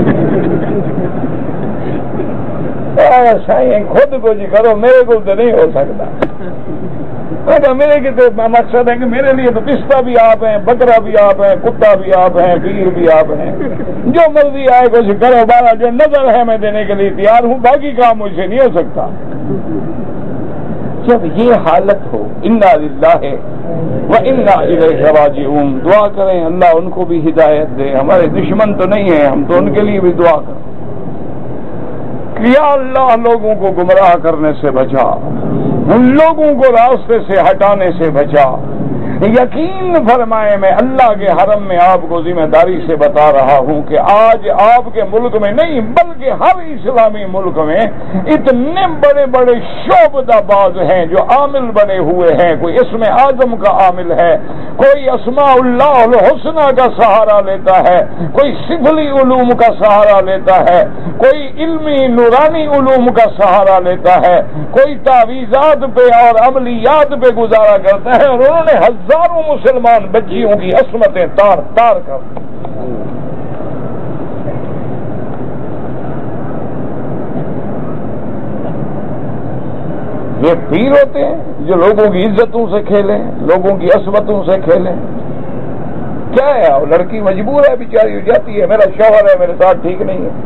سائیں خود کو جی کرو، میرے کو تو نہیں ہو سکتا۔ میرے کی تو مقصد ہے کہ میرے لیے تو پستہ بھی آپ ہیں، بکرا بھی آپ ہیں، کتا بھی آپ ہیں، پیر بھی آپ ہیں، جو مرضی آئے کچھ کرو، بارہ جو نظر ہے میں دینے کے لیے تیار ہوں، باقی کام مجھ سے نہیں ہو سکتا۔ جب یہ حالت ہو، انا للہ وَإِنَّا إِلَيْهِ رَاجِعُونَ، دعا کریں اللہ ان کو بھی ہدایت دے، ہمارے دشمن تو نہیں ہیں، ہم تو ان کے لیے بھی دعا کریں کہ یا اللہ لوگوں کو گمراہ کرنے سے بچا، ان لوگوں کو راستے سے ہٹانے سے بچا۔ یقین فرمائے میں اللہ کے حرم میں آپ کو ذمہ داری سے بتا رہا ہوں کہ آج آپ کے ملک میں نہیں بلکہ ہر اسلامی ملک میں اتنے بڑے بڑے شعبدہ باز ہیں جو عامل بنے ہوئے ہیں، کوئی اسم اعظم کا عامل ہے، کوئی اسماء اللہ الحسنہ کا سہارا لیتا ہے، کوئی سفلی علوم کا سہارا لیتا ہے، کوئی علمی نورانی علوم کا سہارا لیتا ہے، کوئی تعویذات پہ اور عملیات پہ گزارا کرتا ہے، اور انہوں نے ہزاروں مسلمان بچیوں کی عصمتیں تار تار کر۔ یہ پیر ہوتے ہیں جو لوگوں کی عزتوں سے کھیلیں، لوگوں کی عصمتوں سے کھیلیں۔ کیا ہے، وہ لڑکی مجبور ہے، بیچاری ہو جاتی ہے، میرا شوہر ہے میرے ساتھ ٹھیک نہیں ہے،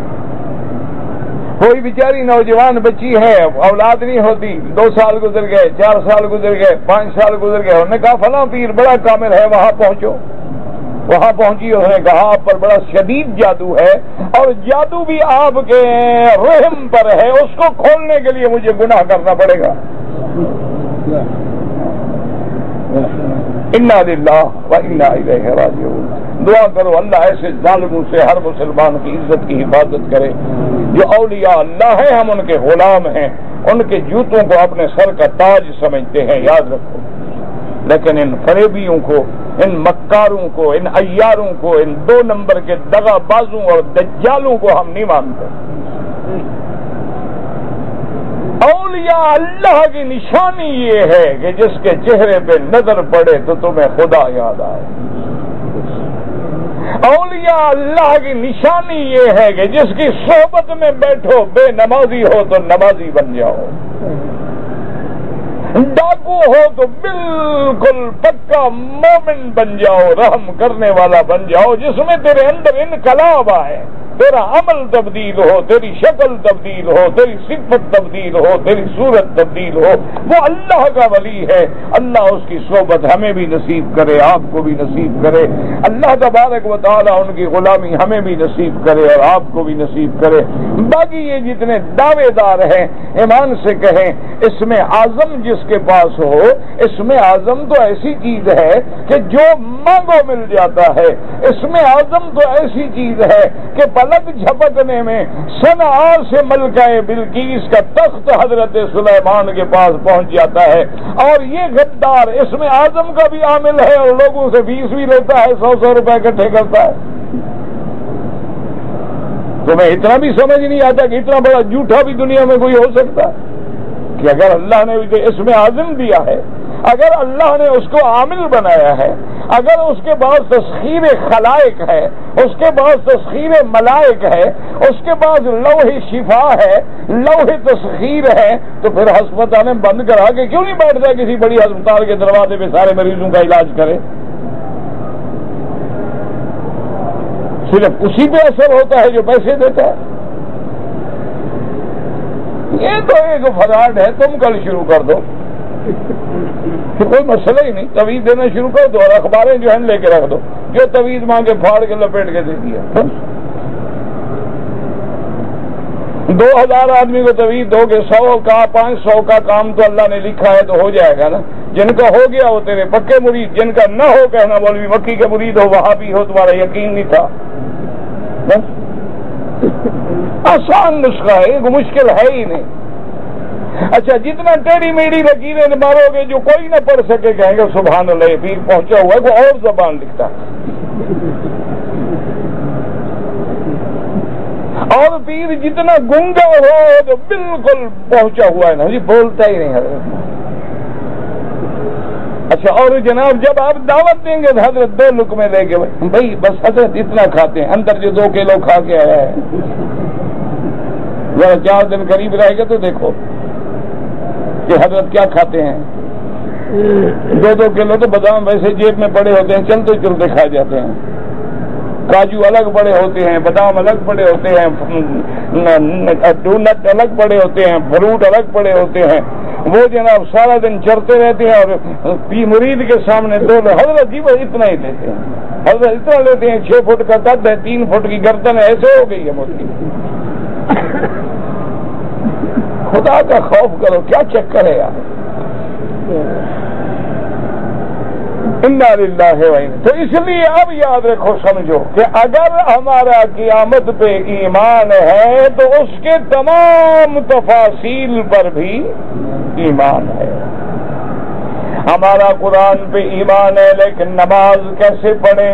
کوئی بیچاری نوجوان بچی ہے، اولاد نہیں ہوتی، دو سال گزر گئے، چار سال گزر گئے، پانچ سال گزر گئے، انہوں نے کہا فلاں پیر بڑا کامل ہے، وہاں پہنچو۔ وہاں پہنچی، اس نے کہا آپ پر بڑا شدید جادو ہے، اور جادو بھی آپ کے رحم پر ہے، اس کو کھولنے کے لیے مجھے گناہ کرنا پڑے گا۔ انا للہ و انا الیہ راجعون۔ دعا کرو اللہ ایسے ظالموں سے ہر مسلمان کی عزت کی حفاظت کرے۔ جو اولیاء اللہ ہیں ہم ان کے غلام ہیں، ان کے جوتوں کو اپنے سر کا تاج سمجھتے ہیں، یاد رکھو، لیکن ان فریبیوں کو، ان مکاروں کو، ان عیاروں کو، ان دو نمبر کے دغا بازوں اور دجالوں کو ہم نہیں مانتے۔ اولیاء اللہ کی نشانی یہ ہے کہ جس کے چہرے پہ نظر پڑے تو تمہیں خدا یاد آئے۔ اولیاء اللہ کی نشانی یہ ہے کہ جس کی صحبت میں بیٹھو بے نمازی ہو تو نمازی بن جاؤ، ڈاکو ہو تو بالکل پکا مومن بن جاؤ، رحم کرنے والا بن جاؤ، جس میں تیرے اندر انقلاب آئے۔ تیرا عمل تبدیل ہو، تیری شکل تبدیل ہو، تیری صفت تبدیل ہو، تیری صورت تبدیل ہو، وہ اللہ کا ولی ہے۔ اللہ اس کی صحبت ہمیں بھی نصیب کرے، آپ کو بھی نصیب کرے۔ اللہ تبارک و تعالی ان کی غلامی ہمیں بھی نصیب کرے اور آپ کو بھی نصیب کرے۔ باقی یہ جتنے دعوے دار ہیں ایمان سے کہیں اسم اعظم جس کے پاس ہو، اسم اعظم تو ایسی چیز ہے کہ جو مانگو مل جاتا ہے۔ اسم اعظم تو ایسی چیز ہے کہ پلک جھپکنے میں صنعا سے ملکہ بلقیس کا تخت حضرت سلیمان کے پاس پہنچ جاتا ہے۔ اور یہ غدار اسم اعظم کا بھی عامل ہے اور لوگوں سے فیس بھی لیتا ہے، سو سو روپے اکٹھے کرتا ہے۔ تمہیں اتنا بھی سمجھ نہیں آتا کہ اتنا بڑا جھوٹا بھی دنیا میں کوئی ہو سکتا ہے کہ اگر اللہ نے اسم اعظم دیا ہے، اگر اللہ نے اس کو عامل بنایا ہے، اگر اس کے بعد تسخیر خلائق ہے، اس کے بعد تسخیر ملائک ہے، اس کے بعد لوح شفا ہے، لوح تسخیر ہے، تو پھر ہسپتالیں بند کرا کے کیوں نہیں بیٹھتا کسی بڑی ہسپتال کے دروازے پہ سارے مریضوں کا علاج کرے؟ صرف اسی پہ اثر ہوتا ہے جو پیسے دیتا ہے۔ یہ تو ایک فراڈ ہے، تم کل شروع کر دو، کوئی مسئلہ ہی نہیں، تویز دینا شروع کر دو اور اخباریں جو ہیں لے کے رکھ دو، جو تویز مانگے پھاڑ کے لپیٹ کے دے دیا۔ دو ہزار آدمی کو تویز دو گے، سو کا پانچ سو کا کام تو اللہ نے لکھا ہے تو ہو جائے گا نا۔ جن کا ہو گیا وہ تیرے پکے مرید، جن کا نہ ہو کہنا مولوی مکی کے مرید ہو، وہاں بھی ہو، تمہارا یقین نہیں تھا۔ بس آسان نسخہ ہے، کوئی مشکل ہے ہی نہیں۔ اچھا جتنا ٹیڑھی میڑھی لکیریں مارو گے جو کوئی نہ پڑھ سکے کہیں گے سبحان اللہ یہ پیر پہنچا ہوا ہے، کوئی اور زبان لکھتا ہے۔ اور پیر جتنا گنگا ہو تو بالکل پہنچا ہوا ہے نا جی، بولتا ہی نہیں حضرت۔ اچھا اور جناب جب آپ دعوت دیں گے حضرت دو لقمے لے کے بھائی بس حضرت اتنا کھاتے ہیں، اندر جو دو کلو کھا کے آیا ہے، ذرا چار دن قریب رہے گا تو دیکھو کہ حضرت کیا کھاتے ہیں۔ دو دو کلو تو بادام ویسے جیب میں پڑے ہوتے ہیں، چلتے چلتے کھا جاتے ہیں۔ کاجو الگ پڑے ہوتے ہیں، بادام الگ پڑے ہوتے ہیں، ڈونٹ الگ پڑے ہوتے ہیں، فروٹ الگ پڑے ہوتے ہیں، وہ جناب سارا دن چرتے رہتے ہیں اور پی مرید کے سامنے دو حضرت جی بس اتنا ہی دیتے ہیں، حضرت اتنا لیتے ہیں، چھ فٹ کا قد ہے، تین فٹ کی گردن ہے، ایسے ہو گئی ہے موتی۔ خدا کا خوف کرو، کیا چکر ہے یار۔ انا للہ و انا، تو اس لیے اب یاد رکھو سمجھو کہ اگر ہمارا قیامت پہ ایمان ہے تو اس کے تمام تفاصیل پر بھی ایمان ہے۔ ہمارا قرآن پہ ایمان ہے لیکن نماز کیسے پڑھیں؟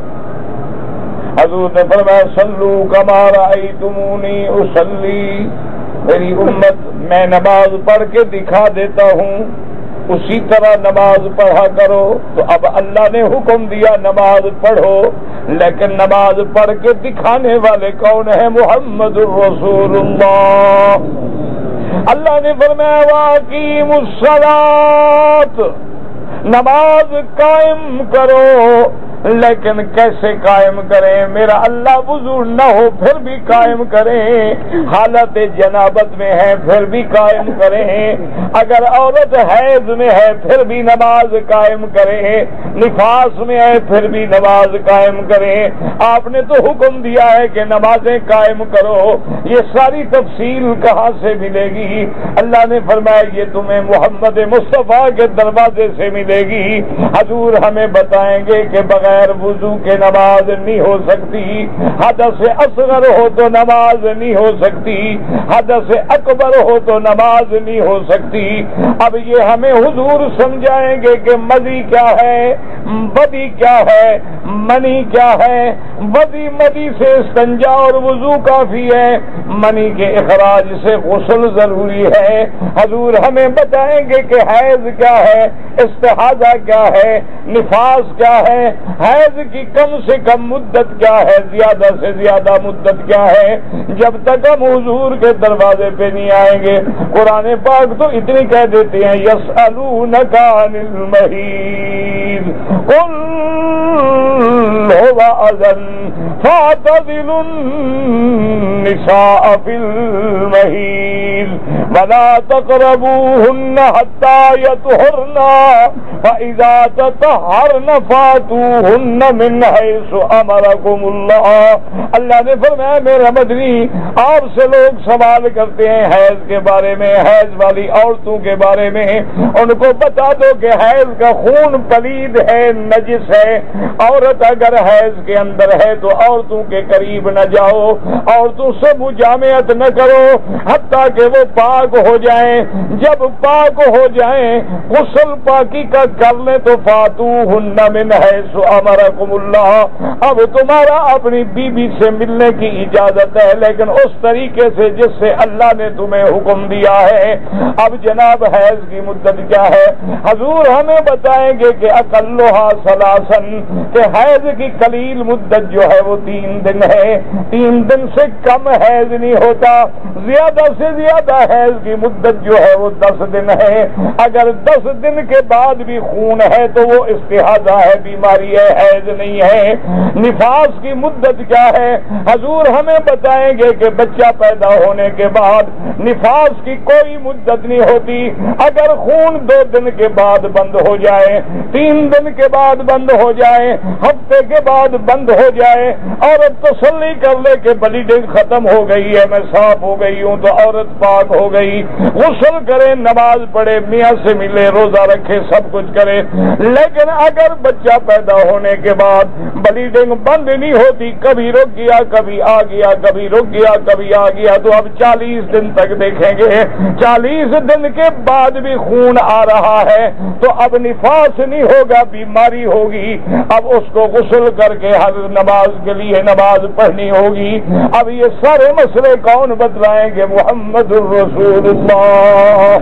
حضور نے فرمایا صلو کما رأیتمونی اصلی، میری امت میں نماز پڑھ کے دکھا دیتا ہوں اسی طرح نماز پڑھا کرو۔ تو اب اللہ نے حکم دیا نماز پڑھو، لیکن نماز پڑھ کے دکھانے والے کون ہیں؟ محمد الرسول اللہ۔ اللہ نے فرمایا وَأَقِیمُوا الصَّلَاةَ، نماز قائم کرو، لیکن کیسے قائم کریں؟ میرا اللہ وضو نہ ہو پھر بھی قائم کریں، حالت جنابت میں ہے پھر بھی قائم کریں، اگر عورت حیض میں ہے پھر بھی نماز قائم کریں، نفاس میں ہے پھر بھی نماز قائم کریں۔ آپ نے تو حکم دیا ہے کہ نمازیں قائم کرو، یہ ساری تفصیل کہاں سے ملے گی؟ اللہ نے فرمایا یہ تمہیں محمد مصطفیٰ کے دروازے سے ملے گی۔ حضور ہمیں بتائیں گے کہ بغیر وضو کے نماز نہیں ہو سکتی، حدث اصغر ہو تو نماز نہیں ہو سکتی، حدث اکبر ہو تو نماز نہیں ہو سکتی۔ اب یہ ہمیں حضور سمجھائیں گے کہ مذی کیا ہے، بدی کیا ہے، منی کیا ہے۔ بدی مدی سے استنجا اور وضو کافی ہے، منی کے اخراج سے غسل ضروری ہے۔ حضور ہمیں بتائیں گے کہ حیض کیا ہے، استحاضہ کیا ہے، نفاس کیا ہے، حیض کی کم سے کم مدت کیا ہے، زیادہ سے زیادہ مدت کیا ہے۔ جب تک ہم حضور کے دروازے پہ نہیں آئیں گے، قرآن پاک تو اتنی کہہ دیتے ہیں یسألونک عن المحیض قل هو أذن فاعتزلوا النساء في المحيض ولا تقربوهن حتى يطهرن فإذا تطهرن فاتوهن من حيث أمركم الله. اللہ نے فرمایا میرا مدنی آپ سے لوگ سوال کرتے ہیں حیض کے بارے میں، حیض والی عورتوں کے بارے میں، ان کو بتا دو کہ حیض کا خون پلید ہے، نجس ہے. عورت اگر حیض کے اندر ہے تو عورتوں کے قریب نہ جاؤ، عورتوں سے مجامعت نہ کرو حتیٰ کہ وہ پاک ہو جائیں. جب پاک ہو جائیں غسل پاکی کا کر لیں تو فاتوہن من حیث امرکم اللہ. اب تمہارا اپنی بیوی بی سے ملنے کی اجازت ہے لیکن اس طریقے سے جس سے اللہ نے تمہیں حکم دیا ہے. اب جناب حیض کی مدت کیا ہے؟ حضور ہمیں بتائیں گے کہ اقلھا ثلاثن، کہ حیض کی قلیل مدت جو ہے وہ تین دن ہے. تین دن سے کم حیض نہیں ہوتا، زیادہ سے زیادہ حیض کی مدت جو ہے وہ دس دن ہے. اگر دس دن کے بعد بھی خون ہے تو وہ استحاضہ ہے، بیماری ہے، حیض نہیں ہے. نفاس کی مدت کیا ہے؟ حضور ہمیں بتائیں گے کہ بچہ پیدا ہونے کے بعد نفاس کی کوئی مدت نہیں ہوتی. اگر خون دو دن کے بعد بند ہو جائے، تین دن کے بعد بند ہو جائے، ہفتے کے بعد بند ہو جائے، عورت تسلی کر لے کہ بلیڈنگ ختم ہو گئی ہے، میں صاف ہو گئی ہوں، تو عورت پاک ہو گئی. غسل کرے، نماز پڑھے، میاں سے ملے، روزہ رکھے، سب کچھ کرے. لیکن اگر بچہ پیدا ہونے کے بعد بلیڈنگ بند نہیں ہوتی، کبھی رک گیا، کبھی آ گیا، کبھی رک گیا، کبھی آ گیا، تو اب چالیس دن تک دیکھیں گے. چالیس دن کے بعد بھی خون آ رہا ہے تو اب نفاس نہیں ہوگا، بیماری ہوگی. اب اس کو غسل کر کے ہر نماز کے لیے نماز پڑھنی ہوگی. اب یہ سارے مسئلے کون بتلائیں گے؟ محمد الرسول اللہ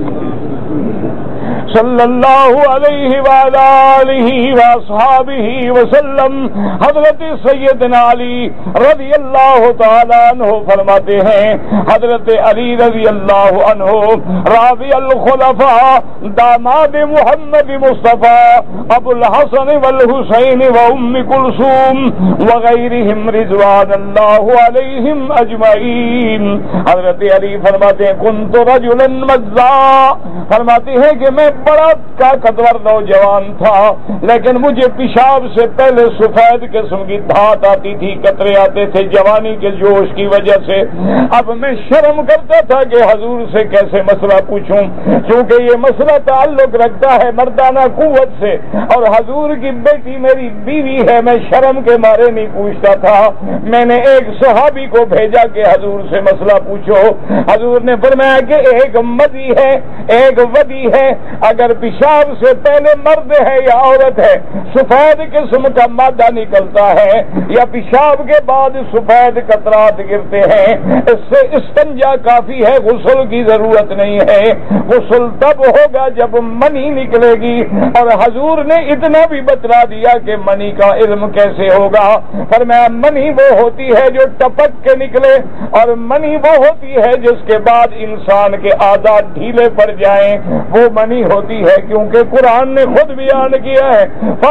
صلی اللہ علیہ وعلی آلہ واصحابہ وسلم. حضرت سیدنا علی رضی اللہ تعالیٰ عنہ فرماتے ہیں، حضرت علی رضی اللہ عنہ راوی الخلفاء داماد محمد مصطفیٰ ابو الحسن والحسین و ام کلثوم وغیرہم رضوان اللہ علیہم اجمعین. حضرت علی فرماتے ہیں کنت رجلا مزا، فرماتے ہیں کہ میں بڑا طاقتور نوجوان تھا لیکن مجھے پیشاب سے پہلے سفید قسم کی دھات آتی تھی، قطرے آتے تھے جوانی کے جوش کی وجہ سے. اب میں شرم کرتا تھا کہ حضور سے کیسے مسئلہ پوچھوں، کیونکہ یہ مسئلہ تعلق رکھتا ہے مردانہ قوت سے اور حضور کی بیٹی میری بیوی ہے. میں شرم کے مارے نہیں پوچھتا تھا. میں نے ایک صحابی کو بھیجا کہ حضور سے مسئلہ پوچھو. حضور نے فرمایا کہ ایک مدی ہے، ایک ودی ہے. اگر پیشاب سے پہلے مرد ہے یا عورت ہے سفید قسم کا مادہ نکلتا ہے یا پیشاب کے بعد سفید قطرات گرتے ہیں، اس سے استنجا کافی ہے، غسل کی ضرورت نہیں ہے. غسل تب ہوگا جب منی نکلے گی. اور حضور نے اتنا بھی بتلا دیا کہ منی کا علم کیسے ہوگا. فرمایا منی وہ ہوتی ہے جو ٹپک کے نکلے اور منی وہ ہوتی ہے جس کے بعد انسان کے اعضاء ڈھیلے پڑ جائیں، وہ منی ہوتی ہے. کیونکہ قرآن نے خود بیان کیا ہے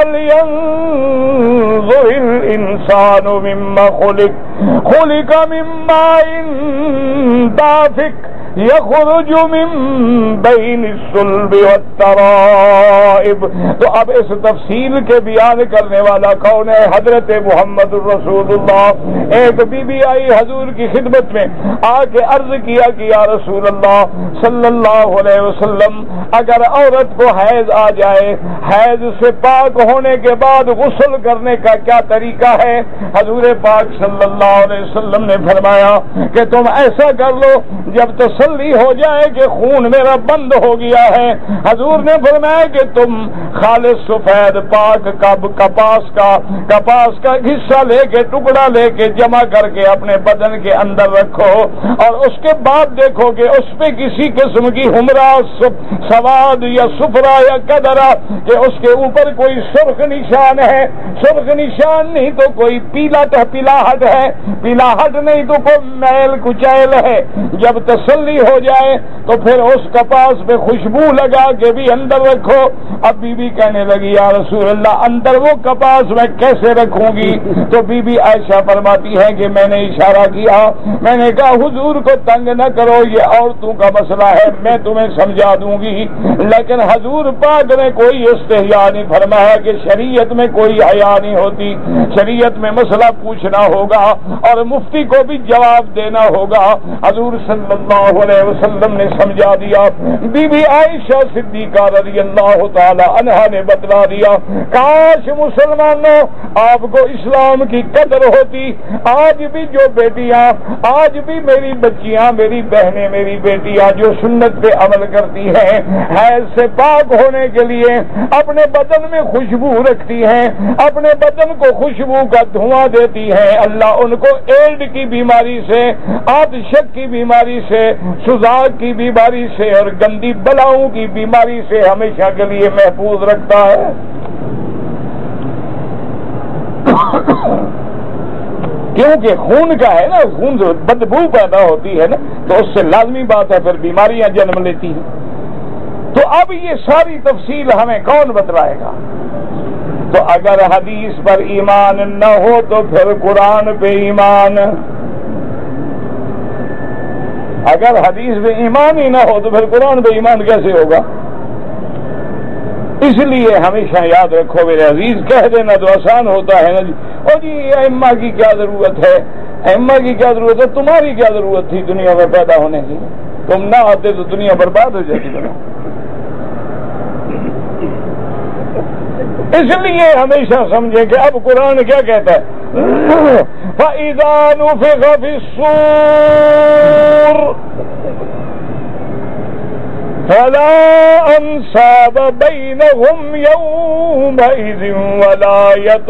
فَلْيَنظُرِ الْإِنسَانُ مِمَّا خُلِقَ خُلِقَ مِن مَّاءٍ دَافِقٍ يَخْرُجُ مِن بَيْنِ الصُّلْبِ وَالتَّرَائِبِ. تو اب اس تفصیل کے بیان کرنے والا کون ہے؟ حضرت محمد الرسول اللہ. ایک بی بی آئی حضور کی خدمت میں آ کے عرض کیا کہ یا رسول اللہ صلی اللہ علیہ وسلم اگر عورت کو حیض آ جائے، حیض سے پاک ہونے کے بعد غسل کرنے کا کیا طریقہ ہے؟ حضور پاک صلی اللہ علیہ وسلم نے فرمایا کہ تم ایسا کر لو جب تسلی ہو جائے کہ خون میرا بند ہو گیا ہے. حضور نے فرمایا کہ تم خالص سفید پاک کپاس کا کپاس کا حصہ لے کے ٹکڑا لے کے جمع کر کے اپنے بدن کے اندر رکھو اور اس کے بعد دیکھو کہ اس پہ کسی قسم کی ہمرا سواد یا سفرا یا قدرا کہ اس کے اوپر کوئی سرخ نشان ہے، سرخ نشان نہیں تو کوئی پیلا تو پیلا ہٹ ہے، پیلا ہٹ نہیں تو کوئی میل کچیل ہے. جب تسلی بیماری ہو جائے تو پھر اس کپاس پہ خوشبو لگا کے بھی اندر رکھو. اب بی بی کہنے لگی یا رسول اللہ اندر وہ کپاس میں کیسے رکھوں گی؟ تو بی بی عائشہ فرماتی ہے کہ میں نے اشارہ کیا, میں نے کہا حضور کو تنگ نہ کرو, یہ عورتوں کا مسئلہ ہے, میں تمہیں سمجھا دوں گی. لیکن حضور پاک نے کوئی استحیا نہیں فرمایا کہ شریعت میں کوئی حیا نہیں ہوتی. شریعت میں مسئلہ پوچھنا ہوگا اور مفتی کو بھی جواب دینا ہوگا. حضور صلی اللہ علیہ وسلم نے سمجھا دیا. بی بی عائشہ صدیقہ رضی اللہ تعالی عنہا نے بتلا دیا, کاش مسلمانوں آپ کو اسلام کی قدر ہوتی. آج بھی جو بیٹیاں, آج بھی میری بچیاں, میری بہنیں, میری بیٹیاں جو سنت پہ عمل کرتی ہیں, حیض سے پاک ہونے کے لیے اپنے بدن میں خوشبو رکھتی ہیں, اپنے بدن کو خوشبو کا دھواں دیتی ہیں, اللہ ان کو ایڈ کی بیماری سے, آتشک کی بیماری سے, سوزاک کی بیماری سے اور گندی بلاؤں کی بیماری سے ہمیشہ کے لیے محفوظ رکھتا ہے. کیونکہ خون کا ہے نا, خون بدبو پیدا ہوتی ہے نا, تو اس سے لازمی بات ہے پھر بیماریاں جنم لیتی ہیں. تو اب یہ ساری تفصیل ہمیں کون بتلائے گا؟ تو اگر حدیث پر ایمان نہ ہو تو پھر قرآن پہ ایمان. اگر حدیث پہ ایمان ہی نہ ہو تو پھر قرآن پہ ایمان کیسے ہوگا؟ اس لیے ہمیشہ یاد رکھو میرے عزیز, کہہ دینا تو آسان ہوتا ہے نا جی, او جی ائمہ کی کیا ضرورت ہے, ائمہ کی کیا ضرورت ہے, تمہاری کیا ضرورت تھی دنیا میں پیدا ہونے کی؟ تم نہ آتے تو دنیا برباد ہو جاتی. بنا اس لیے ہمیشہ سمجھیں کہ اب قرآن کیا کہتا ہے, فَإِذَا نُفِخَ فِي الصُّورِ فَلَا أَنْسَابَ بَيْنَهُمْ يَوْمَئِذٍ وَلَا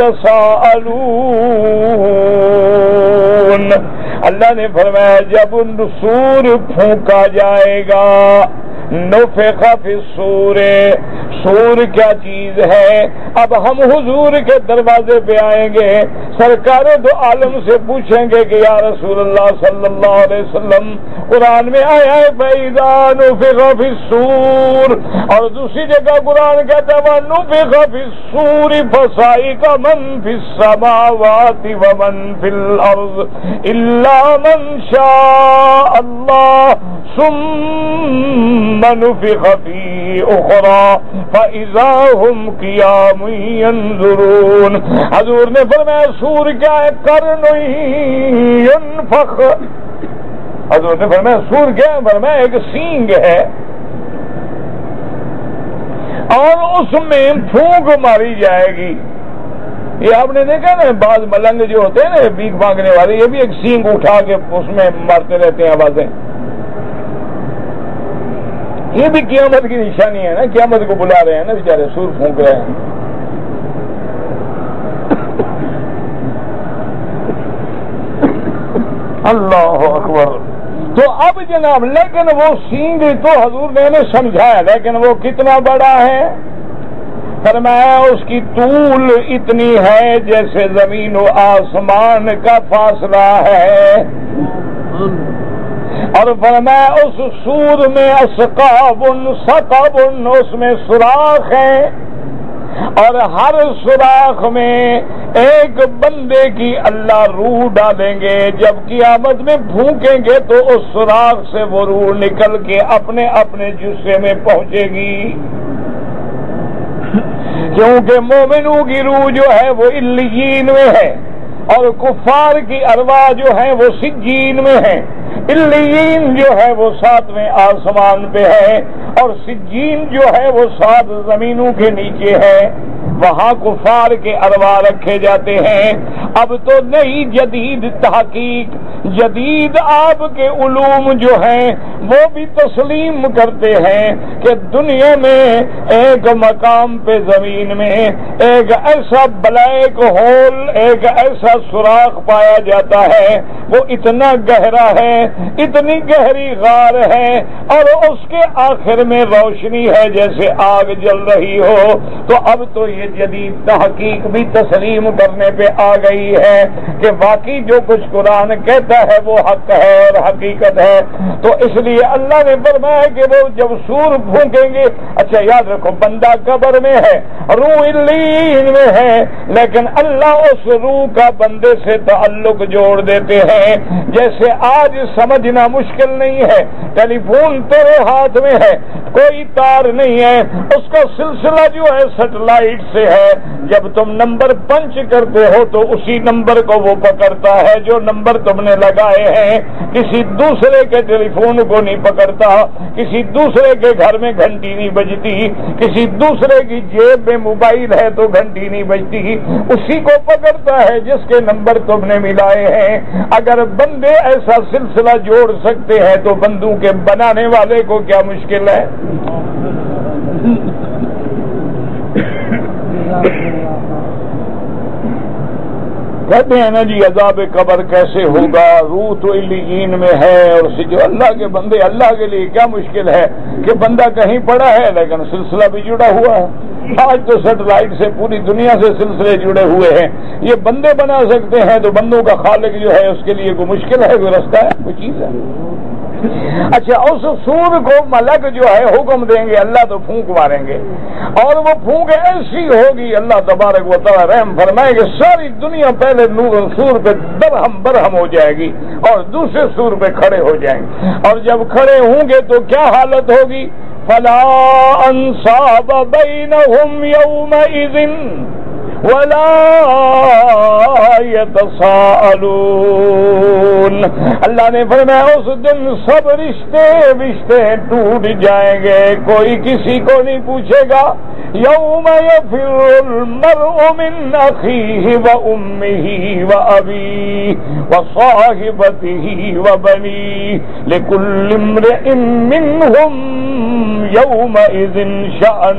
يَتَسَاءَلُونَ. اللہ نے فرمایا جب سور پھونکا جائے گا, نفخ فی الصور, سور کیا چیز ہے؟ اب ہم حضور کے دروازے پہ آئیں گے, سرکار دو عالم سے پوچھیں گے کہ یا رسول اللہ صلی اللہ علیہ وسلم قرآن میں آیا ہے فَإِذَا نُفِخَ فِي الصُّورِ, اور دوسری جگہ قرآن کہتا ہے وَنُفِخَ فِي الصُّورِ فَصَعِقَ مَن فِي السَّمَاوَاتِ وَمَن فِي الْأَرْضِ إِلَّا مَن شَاءَ اللَّهُ ثُمَّ نُفِخَ فِي أُخْرَى فَإِذَا هُمْ قِيَامٌ يَنظُرُونَ. حضور نے فرمایا سور کیا ہے؟ قرن ينفخ. حضور نے فرمایا سور کیا ہے؟ فرمایا ایک سینگ ہے اور اس میں پھونک ماری جائے گی. یہ آپ نے دیکھا نا بعض ملنگ جو ہوتے ہیں نا بھیک مانگنے والے, یہ بھی ایک سینگ اٹھا کے اس میں مارتے رہتے ہیں آوازیں. یہ بھی قیامت کی نشانی ہے نا, قیامت کو بلا رہے ہیں نا بیچارے, سور پھونک رہے ہیں. اللہ اکبر. تو اب جناب لیکن وہ سینگ تو حضور نے ہمیں سمجھایا, لیکن وہ کتنا بڑا ہے؟ فرمایا اس کی طول اتنی ہے جیسے زمین و آسمان کا فاصلہ ہے, اور فرمایا اس سور میں اسقاب ثقب, اس میں سوراخ ہیں, اور ہر سوراخ میں ایک بندے کی اللہ روح ڈالیں گے. جب قیامت میں پھونکیں گے تو اس سوراخ سے وہ روح نکل کے اپنے اپنے جسے میں پہنچے گی, کیونکہ مومنوں کی روح جو ہے وہ علیین میں ہے اور کفار کی ارواح جو ہیں وہ سجین میں ہیں. علیین جو ہے وہ ساتویں آسمان پہ ہے اور سجین جو ہے وہ سات زمینوں کے نیچے ہے, وہاں کفار کے ارواح رکھے جاتے ہیں. اب تو نئی جدید تحقیق, جدید آپ کے علوم جو ہیں وہ بھی تسلیم کرتے ہیں کہ دنیا میں ایک مقام پہ زمین میں ایک ایسا بلیک ہول, ایک ایسا سوراخ پایا جاتا ہے, وہ اتنا گہرا ہے, اتنی گہری غار ہے, اور اس کے آخر میں روشنی ہے جیسے آگ جل رہی ہو. تو اب تو یہ جدید تحقیق بھی تسلیم کرنے پہ آ گئی ہے کہ کہ واقعی جو کچھ قرآن کہتا ہے وہ حق ہے اور حقیقت ہے. تو اس لیے اللہ نے فرمایا کہ وہ جب سور پھونکیں گے. اچھا یاد رکھو بندہ قبر میں ہے, روح علیین میں ہے, لیکن اللہ اس روح کا بندے سے تعلق جوڑ دیتے ہیں. جیسے آج سمجھنا مشکل نہیں ہے, ٹیلی فون تیرے ہاتھ میں ہے, کوئی تار نہیں ہے, اس کا سلسلہ جو ہے سیٹلائٹ سے ہے. جب تم نمبر پنچ کرتے ہو تو اسی نمبر کو وہ پکڑتا ہے جو نمبر تم نے لگائے ہیں. کسی دوسرے کے ٹیلی فون کو نہیں پکڑتا, کسی دوسرے کے گھر میں گھنٹی نہیں بجتی, کسی دوسرے کی جیب میں موبائل ہے تو گھنٹی نہیں بجتی, اسی کو پکڑتا ہے جس کے نمبر تم نے ملائے ہیں. اگر بندے ایسا سلسلہ جوڑ سکتے ہیں تو بندوں کے بنانے والے کو کیا مشکل ہے؟ کہتے ہیں نا جی عذاب قبر کیسے ہوگا, روح تو علیین میں ہے. اور جو اللہ کے بندے, اللہ کے لیے کیا مشکل ہے کہ بندہ کہیں پڑا ہے لیکن سلسلہ بھی جڑا ہوا ہے. آج تو سیٹلائٹ سے پوری دنیا سے سلسلے جڑے ہوئے ہیں. یہ بندے بنا سکتے ہیں تو بندوں کا خالق جو ہے اس کے لیے کوئی مشکل ہے, کوئی رستہ ہے, کوئی چیز ہے؟ اچھا اس سور کو ملک جو ہے حکم دیں گے, اللہ تو پھونک ماریں گے, اور وہ پھونک ایسی ہوگی اللہ تبارک و تعالی رحم فرمائے کہ ساری دنیا پہلے سور پہ درہم برہم ہو جائے گی اور دوسرے سور پہ کھڑے ہو جائیں گے. اور جب کھڑے ہوں گے تو کیا حالت ہوگی؟ فلا انصاب بینہم یومئذ ولا یتساءلون. اللہ نے فرمایا اس دن سب رشتے رشتے ٹوٹ جائیں گے, کوئی کسی کو نہیں پوچھے گا. یوم یفر المرء من اخیہ وامہ وابیہ وصاحبتہ وبنیہ لکل امرئ منہم یومئذ شأن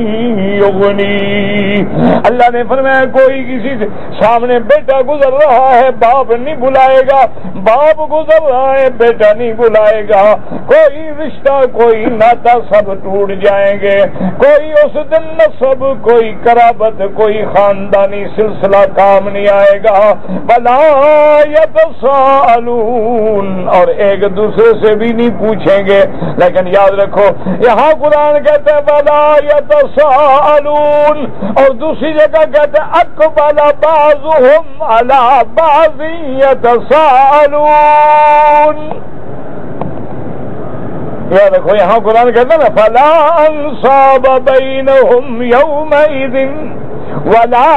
یغنیہ. اللہ نے فرمایا کوئی کسی سے سامنے بیٹا گزر رہا ہے, باپ نہیں بلائے گا, باپ گزر رہا ہے, بیٹا نہیں بلائے گا. کوئی رشتہ کوئی ناتا سب ٹوٹ جائیں گے. کوئی اس دن نسب, کوئی قرابت, کوئی خاندانی سلسلہ کام نہیں آئے گا. ولا یتساءلون, اور ایک دوسرے سے بھی نہیں پوچھیں گے. لیکن یاد رکھو یہاں قرآن کہتے ہیں ولا یتساءلون, اور دوسری جگہ کہتے ہیں اقبل بعضهم على بعض يتساءلون. یہ دیکھو یہاں قرآن کہتے ہیں نا فلا انصاب بینہم یومئذ ولا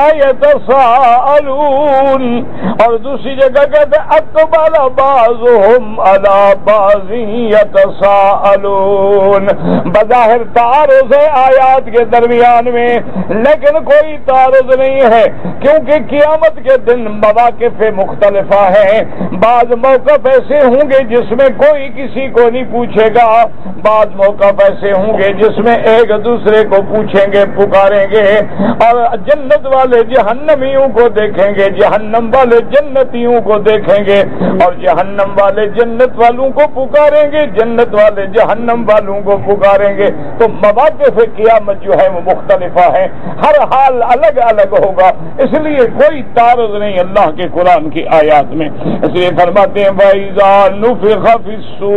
یتساءلون, اور دوسری جگہ کہتے ہیں اقبل بعضهم على بعض یتساءلون. بظاہر تعارض ہے آیات کے درمیان میں, لیکن کوئی تعارض نہیں ہے, کیونکہ قیامت کے دن مواقف مختلفہ ہیں. بعض موقف ایسے ہوں گے جس میں کوئی کسی کو نہیں پوچھے گا, بعض موقف ایسے ہوں گے جس میں ایک دوسرے کو پوچھیں گے, پکاریں گے. اور جنت والے جہنمیوں کو دیکھیں گے, جہنم والے جنتیوں کو دیکھیں گے, اور جہنم والے جنت والوں کو پکاریں گے, جنت والے جہنم والوں کو پکاریں گے. تو مواقف قیامت جو ہے وہ مختلفہ ہیں, ہر حال الگ الگ ہوگا. اس لیے کوئی تعارض نہیں اللہ کے قرآن کی آیات میں. اس لیے فرماتے ہیں وَإِذَا نُفِخَ فِي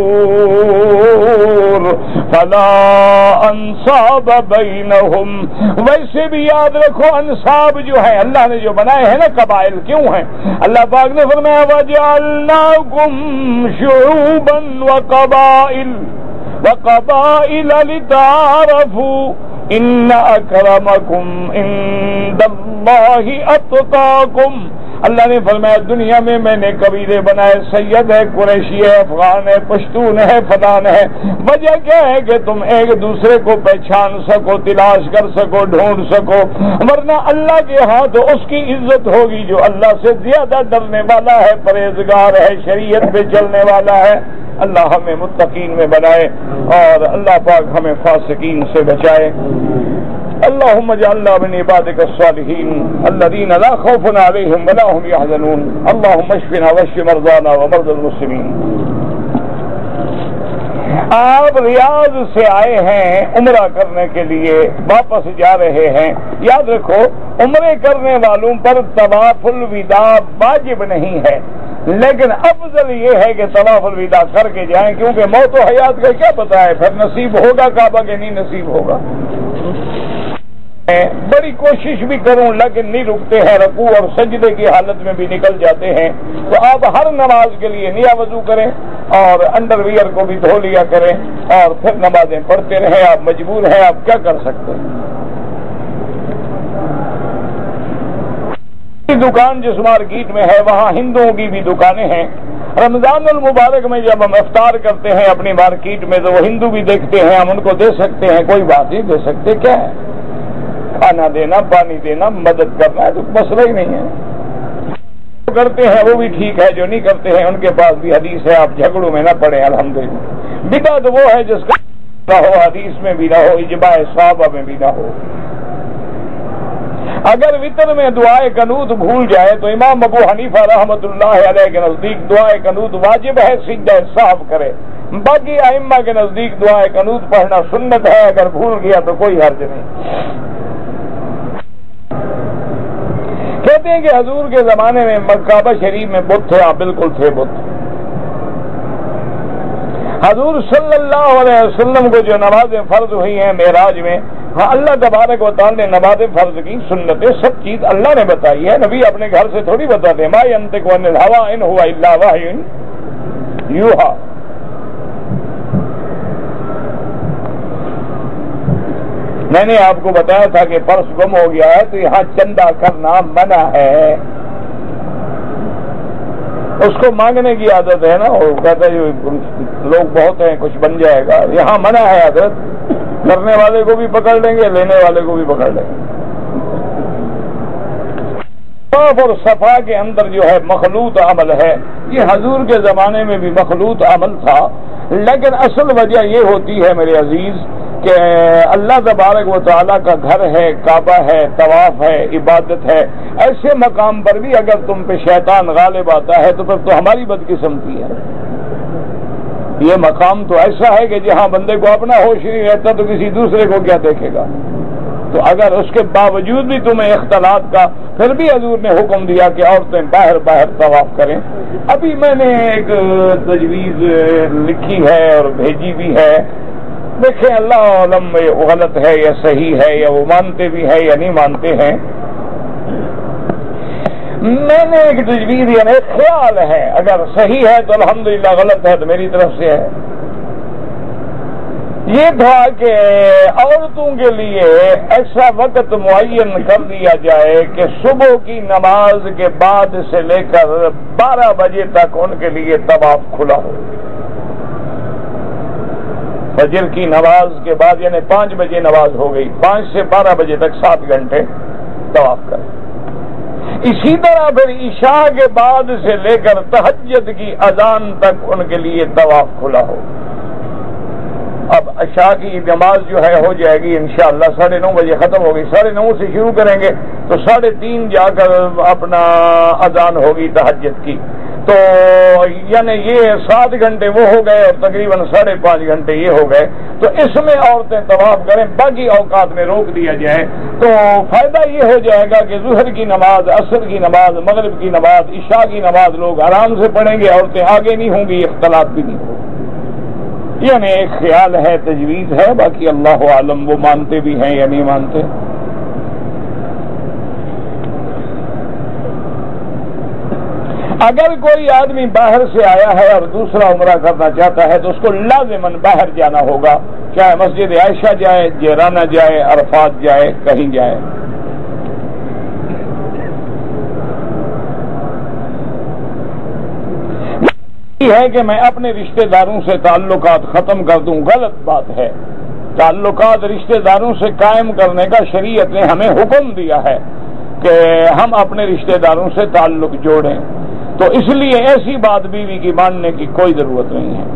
الصُّورِ فَلَا أَنْصَابَ بَيْنَهُمْ. ویسے بھی یاد رکھو انصاب جو ہے اللہ نے جو بنائے ہیں نا قبائل کیوں ہیں؟ اللہ پاک نے فرمایا وَجَعَلْنَاكُمْ شُعُوبًا وَقَبَائِلَ وَقَبَائِلَ لِتَعَارَفُوا إِنَّ أَكْرَمَكُمْ عِندَ اللَّهِ أَتْقَاكُمْ. اللہ نے فرمایا دنیا میں میں نے قبیلے بنائے, سید ہے, قریشی ہے, افغان ہے, پشتون ہے, فلان ہے. وجہ کیا ہے کہ تم ایک دوسرے کو پہچان سکو, تلاش کر سکو, ڈھونڈ سکو. ورنہ اللہ کے ہاں تو اس کی عزت ہوگی جو اللہ سے زیادہ ڈرنے والا ہے, پرہیزگار ہے, شریعت پہ چلنے والا ہے. اللہ ہمیں متقین میں بنائے اور اللہ پاک ہمیں فاسقین سے بچائے. اللهم اجعلنا من عبادك الصالحين الذين لا خوف عليهم ولا هم يحزنون. اللهم اشفنا واشف مرضانا ومرضى المسلمين. آپ ریاض سے آئے ہیں عمرہ کرنے کے لیے، واپس جا رہے ہیں، یاد رکھو عمرے کرنے والوں پر طواف الوداع واجب نہیں ہے، لیکن افضل یہ ہے کہ طواف الوداع کر کے جائیں، کیونکہ موت و حیات کا کیا پتہ ہے، پھر نصیب ہوگا کعبہ کہ نہیں نصیب ہوگا۔ بڑی کوشش بھی کروں لیکن نہیں رکتے ہیں، رکوع اور سجدے کی حالت میں بھی نکل جاتے ہیں، تو آپ ہر نماز کے لیے نیا وضو کریں اور انڈر ویئر کو بھی دھو لیا کریں اور پھر نمازیں پڑھتے رہیں۔ آپ مجبور ہیں، آپ کیا کر سکتے ہیں۔ دکان جس مارکیٹ میں ہے وہاں ہندوؤں کی بھی دکانیں ہیں، رمضان المبارک میں جب ہم افطار کرتے ہیں اپنی مارکیٹ میں تو وہ ہندو بھی دیکھتے ہیں، ہم ان کو دے سکتے ہیں، کوئی بات نہیں، دے سکتے، کیا ہے، کھانا دینا، پانی دینا، مدد کرنا ہے، تو مسئلہ ہی نہیں ہے۔ جو کرتے ہیں وہ بھی ٹھیک ہے، جو نہیں کرتے ہیں ان کے پاس بھی حدیث ہے، آپ جھگڑوں میں نہ پڑیں۔ الحمدللہ بدعت وہ ہے جس کا نہ ہو، حدیث میں بھی نہ ہو، اجماع صحابہ میں بھی نہ ہو۔ اگر وطر میں دعائے قنوت بھول جائے تو امام ابو حنیفہ رحمۃ اللہ علیہ کے نزدیک دعائے قنوت واجب ہے، سجدہ صاحب کرے، باقی ائمہ کے نزدیک دعائے قنوت پڑھنا سنت ہے، اگر بھول گیا تو کوئی حرج نہیں۔ کہتے ہیں کہ حضور کے زمانے میں کعبہ شریف میں بت تھے، آپ بالکل تھے بت۔ حضور صلی اللہ علیہ وسلم کو جو نمازیں فرض ہوئی ہیں معراج میں، ہاں اللہ تبارک و تعالی نے نمازیں فرض کی، سنتیں سب چیز اللہ نے بتائی ہے، نبی اپنے گھر سے تھوڑی بتاتے، ما ینطق عن الہوی ان هو الا وحی یوحی۔ میں نے آپ کو بتایا تھا کہ پرس گم ہو گیا ہے تو یہاں چندہ کرنا منع ہے، اس کو مانگنے کی عادت ہے نا، وہ کہتا ہے لوگ بہت ہیں کچھ بن جائے گا، یہاں منع ہے حضرت، کرنے والے کو بھی پکڑ لیں گے، لینے والے کو بھی پکڑ لیں گے۔ طواف اور صفا کے اندر جو ہے مخلوط عمل ہے، یہ حضور کے زمانے میں بھی مخلوط عمل تھا، لیکن اصل وجہ یہ ہوتی ہے میرے عزیز کہ اللہ تبارک و تعالیٰ کا گھر ہے، کعبہ ہے، طواف ہے، عبادت ہے، ایسے مقام پر بھی اگر تم پہ شیطان غالب آتا ہے تو پھر تو ہماری بدقسمتی ہے۔ یہ مقام تو ایسا ہے کہ جہاں بندے کو اپنا ہوش نہیں رہتا تو کسی دوسرے کو کیا دیکھے گا، تو اگر اس کے باوجود بھی تمہیں اختلاط کا، پھر بھی حضور نے حکم دیا کہ عورتیں باہر باہر طواف کریں۔ ابھی میں نے ایک تجویز لکھی ہے اور بھیجی بھی ہے، دیکھیں اللہ عالم وہ غلط ہے یا صحیح ہے، یا وہ مانتے بھی ہے یا نہیں مانتے ہیں۔ میں نے ایک تجویز یعنی خیال ہے، اگر صحیح ہے تو الحمدللہ، غلط ہے تو میری طرف سے ہے، یہ تھا کہ عورتوں کے لیے ایسا وقت معین کر دیا جائے کہ صبح کی نماز کے بعد سے لے کر بارہ بجے تک ان کے لیے طواف کھلا ہو۔ فجر کی نماز کے بعد یعنی پانچ بجے نماز ہو گئی، پانچ سے بارہ بجے تک سات گھنٹے طواف کریں۔ اسی طرح پھر عشاء کے بعد سے لے کر تہجد کی اذان تک ان کے لیے طواف کھلا ہو۔ اب عشاء کی نماز جو ہے ہو جائے گی انشاءاللہ ساڑھے نو بجے ختم ہوگی، ساڑھے نو سے شروع کریں گے تو ساڑھے تین جا کر اپنا اذان ہوگی تہجد کی، تو یعنی یہ سات گھنٹے وہ ہو گئے اور تقریباً ساڑھے پانچ گھنٹے یہ ہو گئے، تو اس میں عورتیں طواف کریں، باقی اوقات میں روک دیا جائے تو فائدہ یہ ہو جائے گا کہ ظہر کی نماز، عصر کی نماز، مغرب کی نماز، عشاء کی نماز لوگ آرام سے پڑھیں گے، عورتیں آگے نہیں ہوں گی، اختلاط بھی نہیں ہوگا۔ یعنی ایک خیال ہے، تجویز ہے، باقی اللہ عالم وہ مانتے بھی ہیں یا نہیں مانتے۔ اگر کوئی آدمی باہر سے آیا ہے اور دوسرا عمرہ کرنا چاہتا ہے تو اس کو لازماً باہر جانا ہوگا، چاہے مسجد عائشہ جائے، جیرانہ جائے، عرفات جائے، کہیں جائے۔ یہ ہے کہ میں اپنے رشتہ داروں سے تعلقات ختم کر دوں، غلط بات ہے۔ تعلقات رشتہ داروں سے قائم کرنے کا شریعت نے ہمیں حکم دیا ہے کہ ہم اپنے رشتہ داروں سے تعلق جوڑیں، تو اس لیے ایسی بات بیوی کی ماننے کی کوئی ضرورت نہیں ہے۔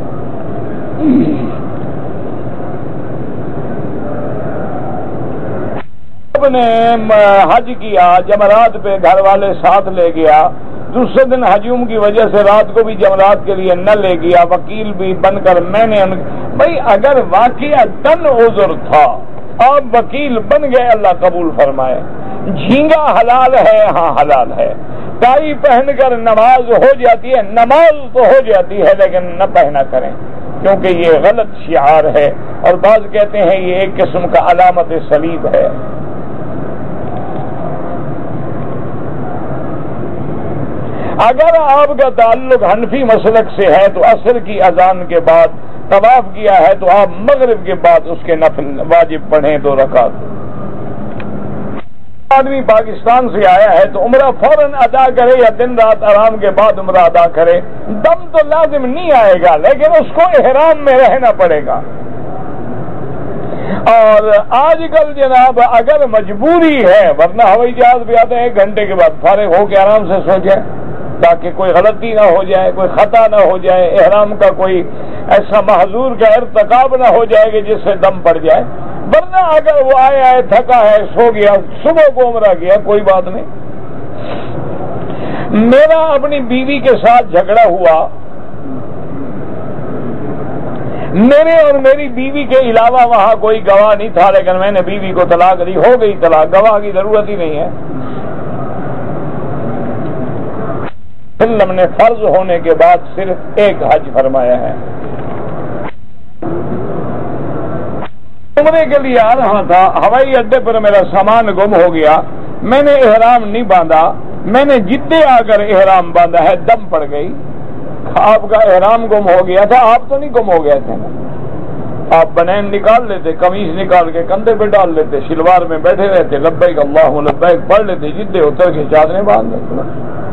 اب نے حج کیا، جمرات پہ گھر والے ساتھ لے گیا، دوسرے دن ہجوم کی وجہ سے رات کو بھی جمرات کے لیے نہ لے گیا، وکیل بھی بن کر میں نے بھائی اگر واقعتاً عذر تھا، آپ وکیل بن گئے، اللہ قبول فرمائے۔ جھینگا حلال ہے، ہاں حلال ہے۔ ٹائی پہن کر نماز ہو جاتی ہے، نماز تو ہو جاتی ہے لیکن نہ پہنا کریں، کیونکہ یہ غلط شعار ہے، اور بعض کہتے ہیں یہ ایک قسم کا علامت صلیب ہے۔ اگر آپ کا تعلق حنفی مسلک سے ہے تو عصر کی اذان کے بعد طواف کیا ہے تو آپ مغرب کے بعد اس کے نفل واجب پڑھیں دو رکعت۔ آدمی پاکستان سے آیا ہے تو عمرہ فوراً ادا کرے یا دن رات آرام کے بعد عمرہ ادا کرے، دم تو لازم نہیں آئے گا لیکن اس کو احرام میں رہنا پڑے گا۔ اور آج کل جناب اگر مجبوری ہے، ورنہ ہوائی جہاز بھی آتے ہیں ایک گھنٹے کے بعد فارغ ہو کے آرام سے سو جائے تاکہ کوئی غلطی نہ ہو جائے، کوئی خطا نہ ہو جائے، احرام کا کوئی ایسا محظور کا ارتکاب نہ ہو جائے کہ جس سے دم پڑ جائے۔ ورنہ اگر وہ آیا ہے، تھکا ہے، سو گیا، صبح کو عمرہ کیا، کوئی بات نہیں۔ میرا اپنی بیوی کے ساتھ جھگڑا ہوا، میرے اور میری بیوی کے علاوہ وہاں کوئی گواہ نہیں تھا، لیکن میں نے بیوی کو طلاق دی، ہو گئی طلاق، گواہ کی ضرورت ہی نہیں ہے۔ علم نے فرض ہونے کے بعد صرف ایک حج فرمایا ہے۔ عمرے کے لیے آ رہا تھا، ہوائی اڈے پر میرا سامان گم ہو گیا، میں نے احرام نہیں باندھا، میں نے جدے آ کر احرام باندھا ہے، دم پڑ گئی۔ آپ کا احرام گم ہو گیا تھا، آپ تو نہیں گم ہو گئے تھے، آپ بنین نکال لیتے، قمیض نکال کے کندھے پہ ڈال لیتے، شلوار میں بیٹھے رہتے، لبیک اللہم لبیک پڑھ لیتے، جدے اتر کے چادریں باندھ لیتے۔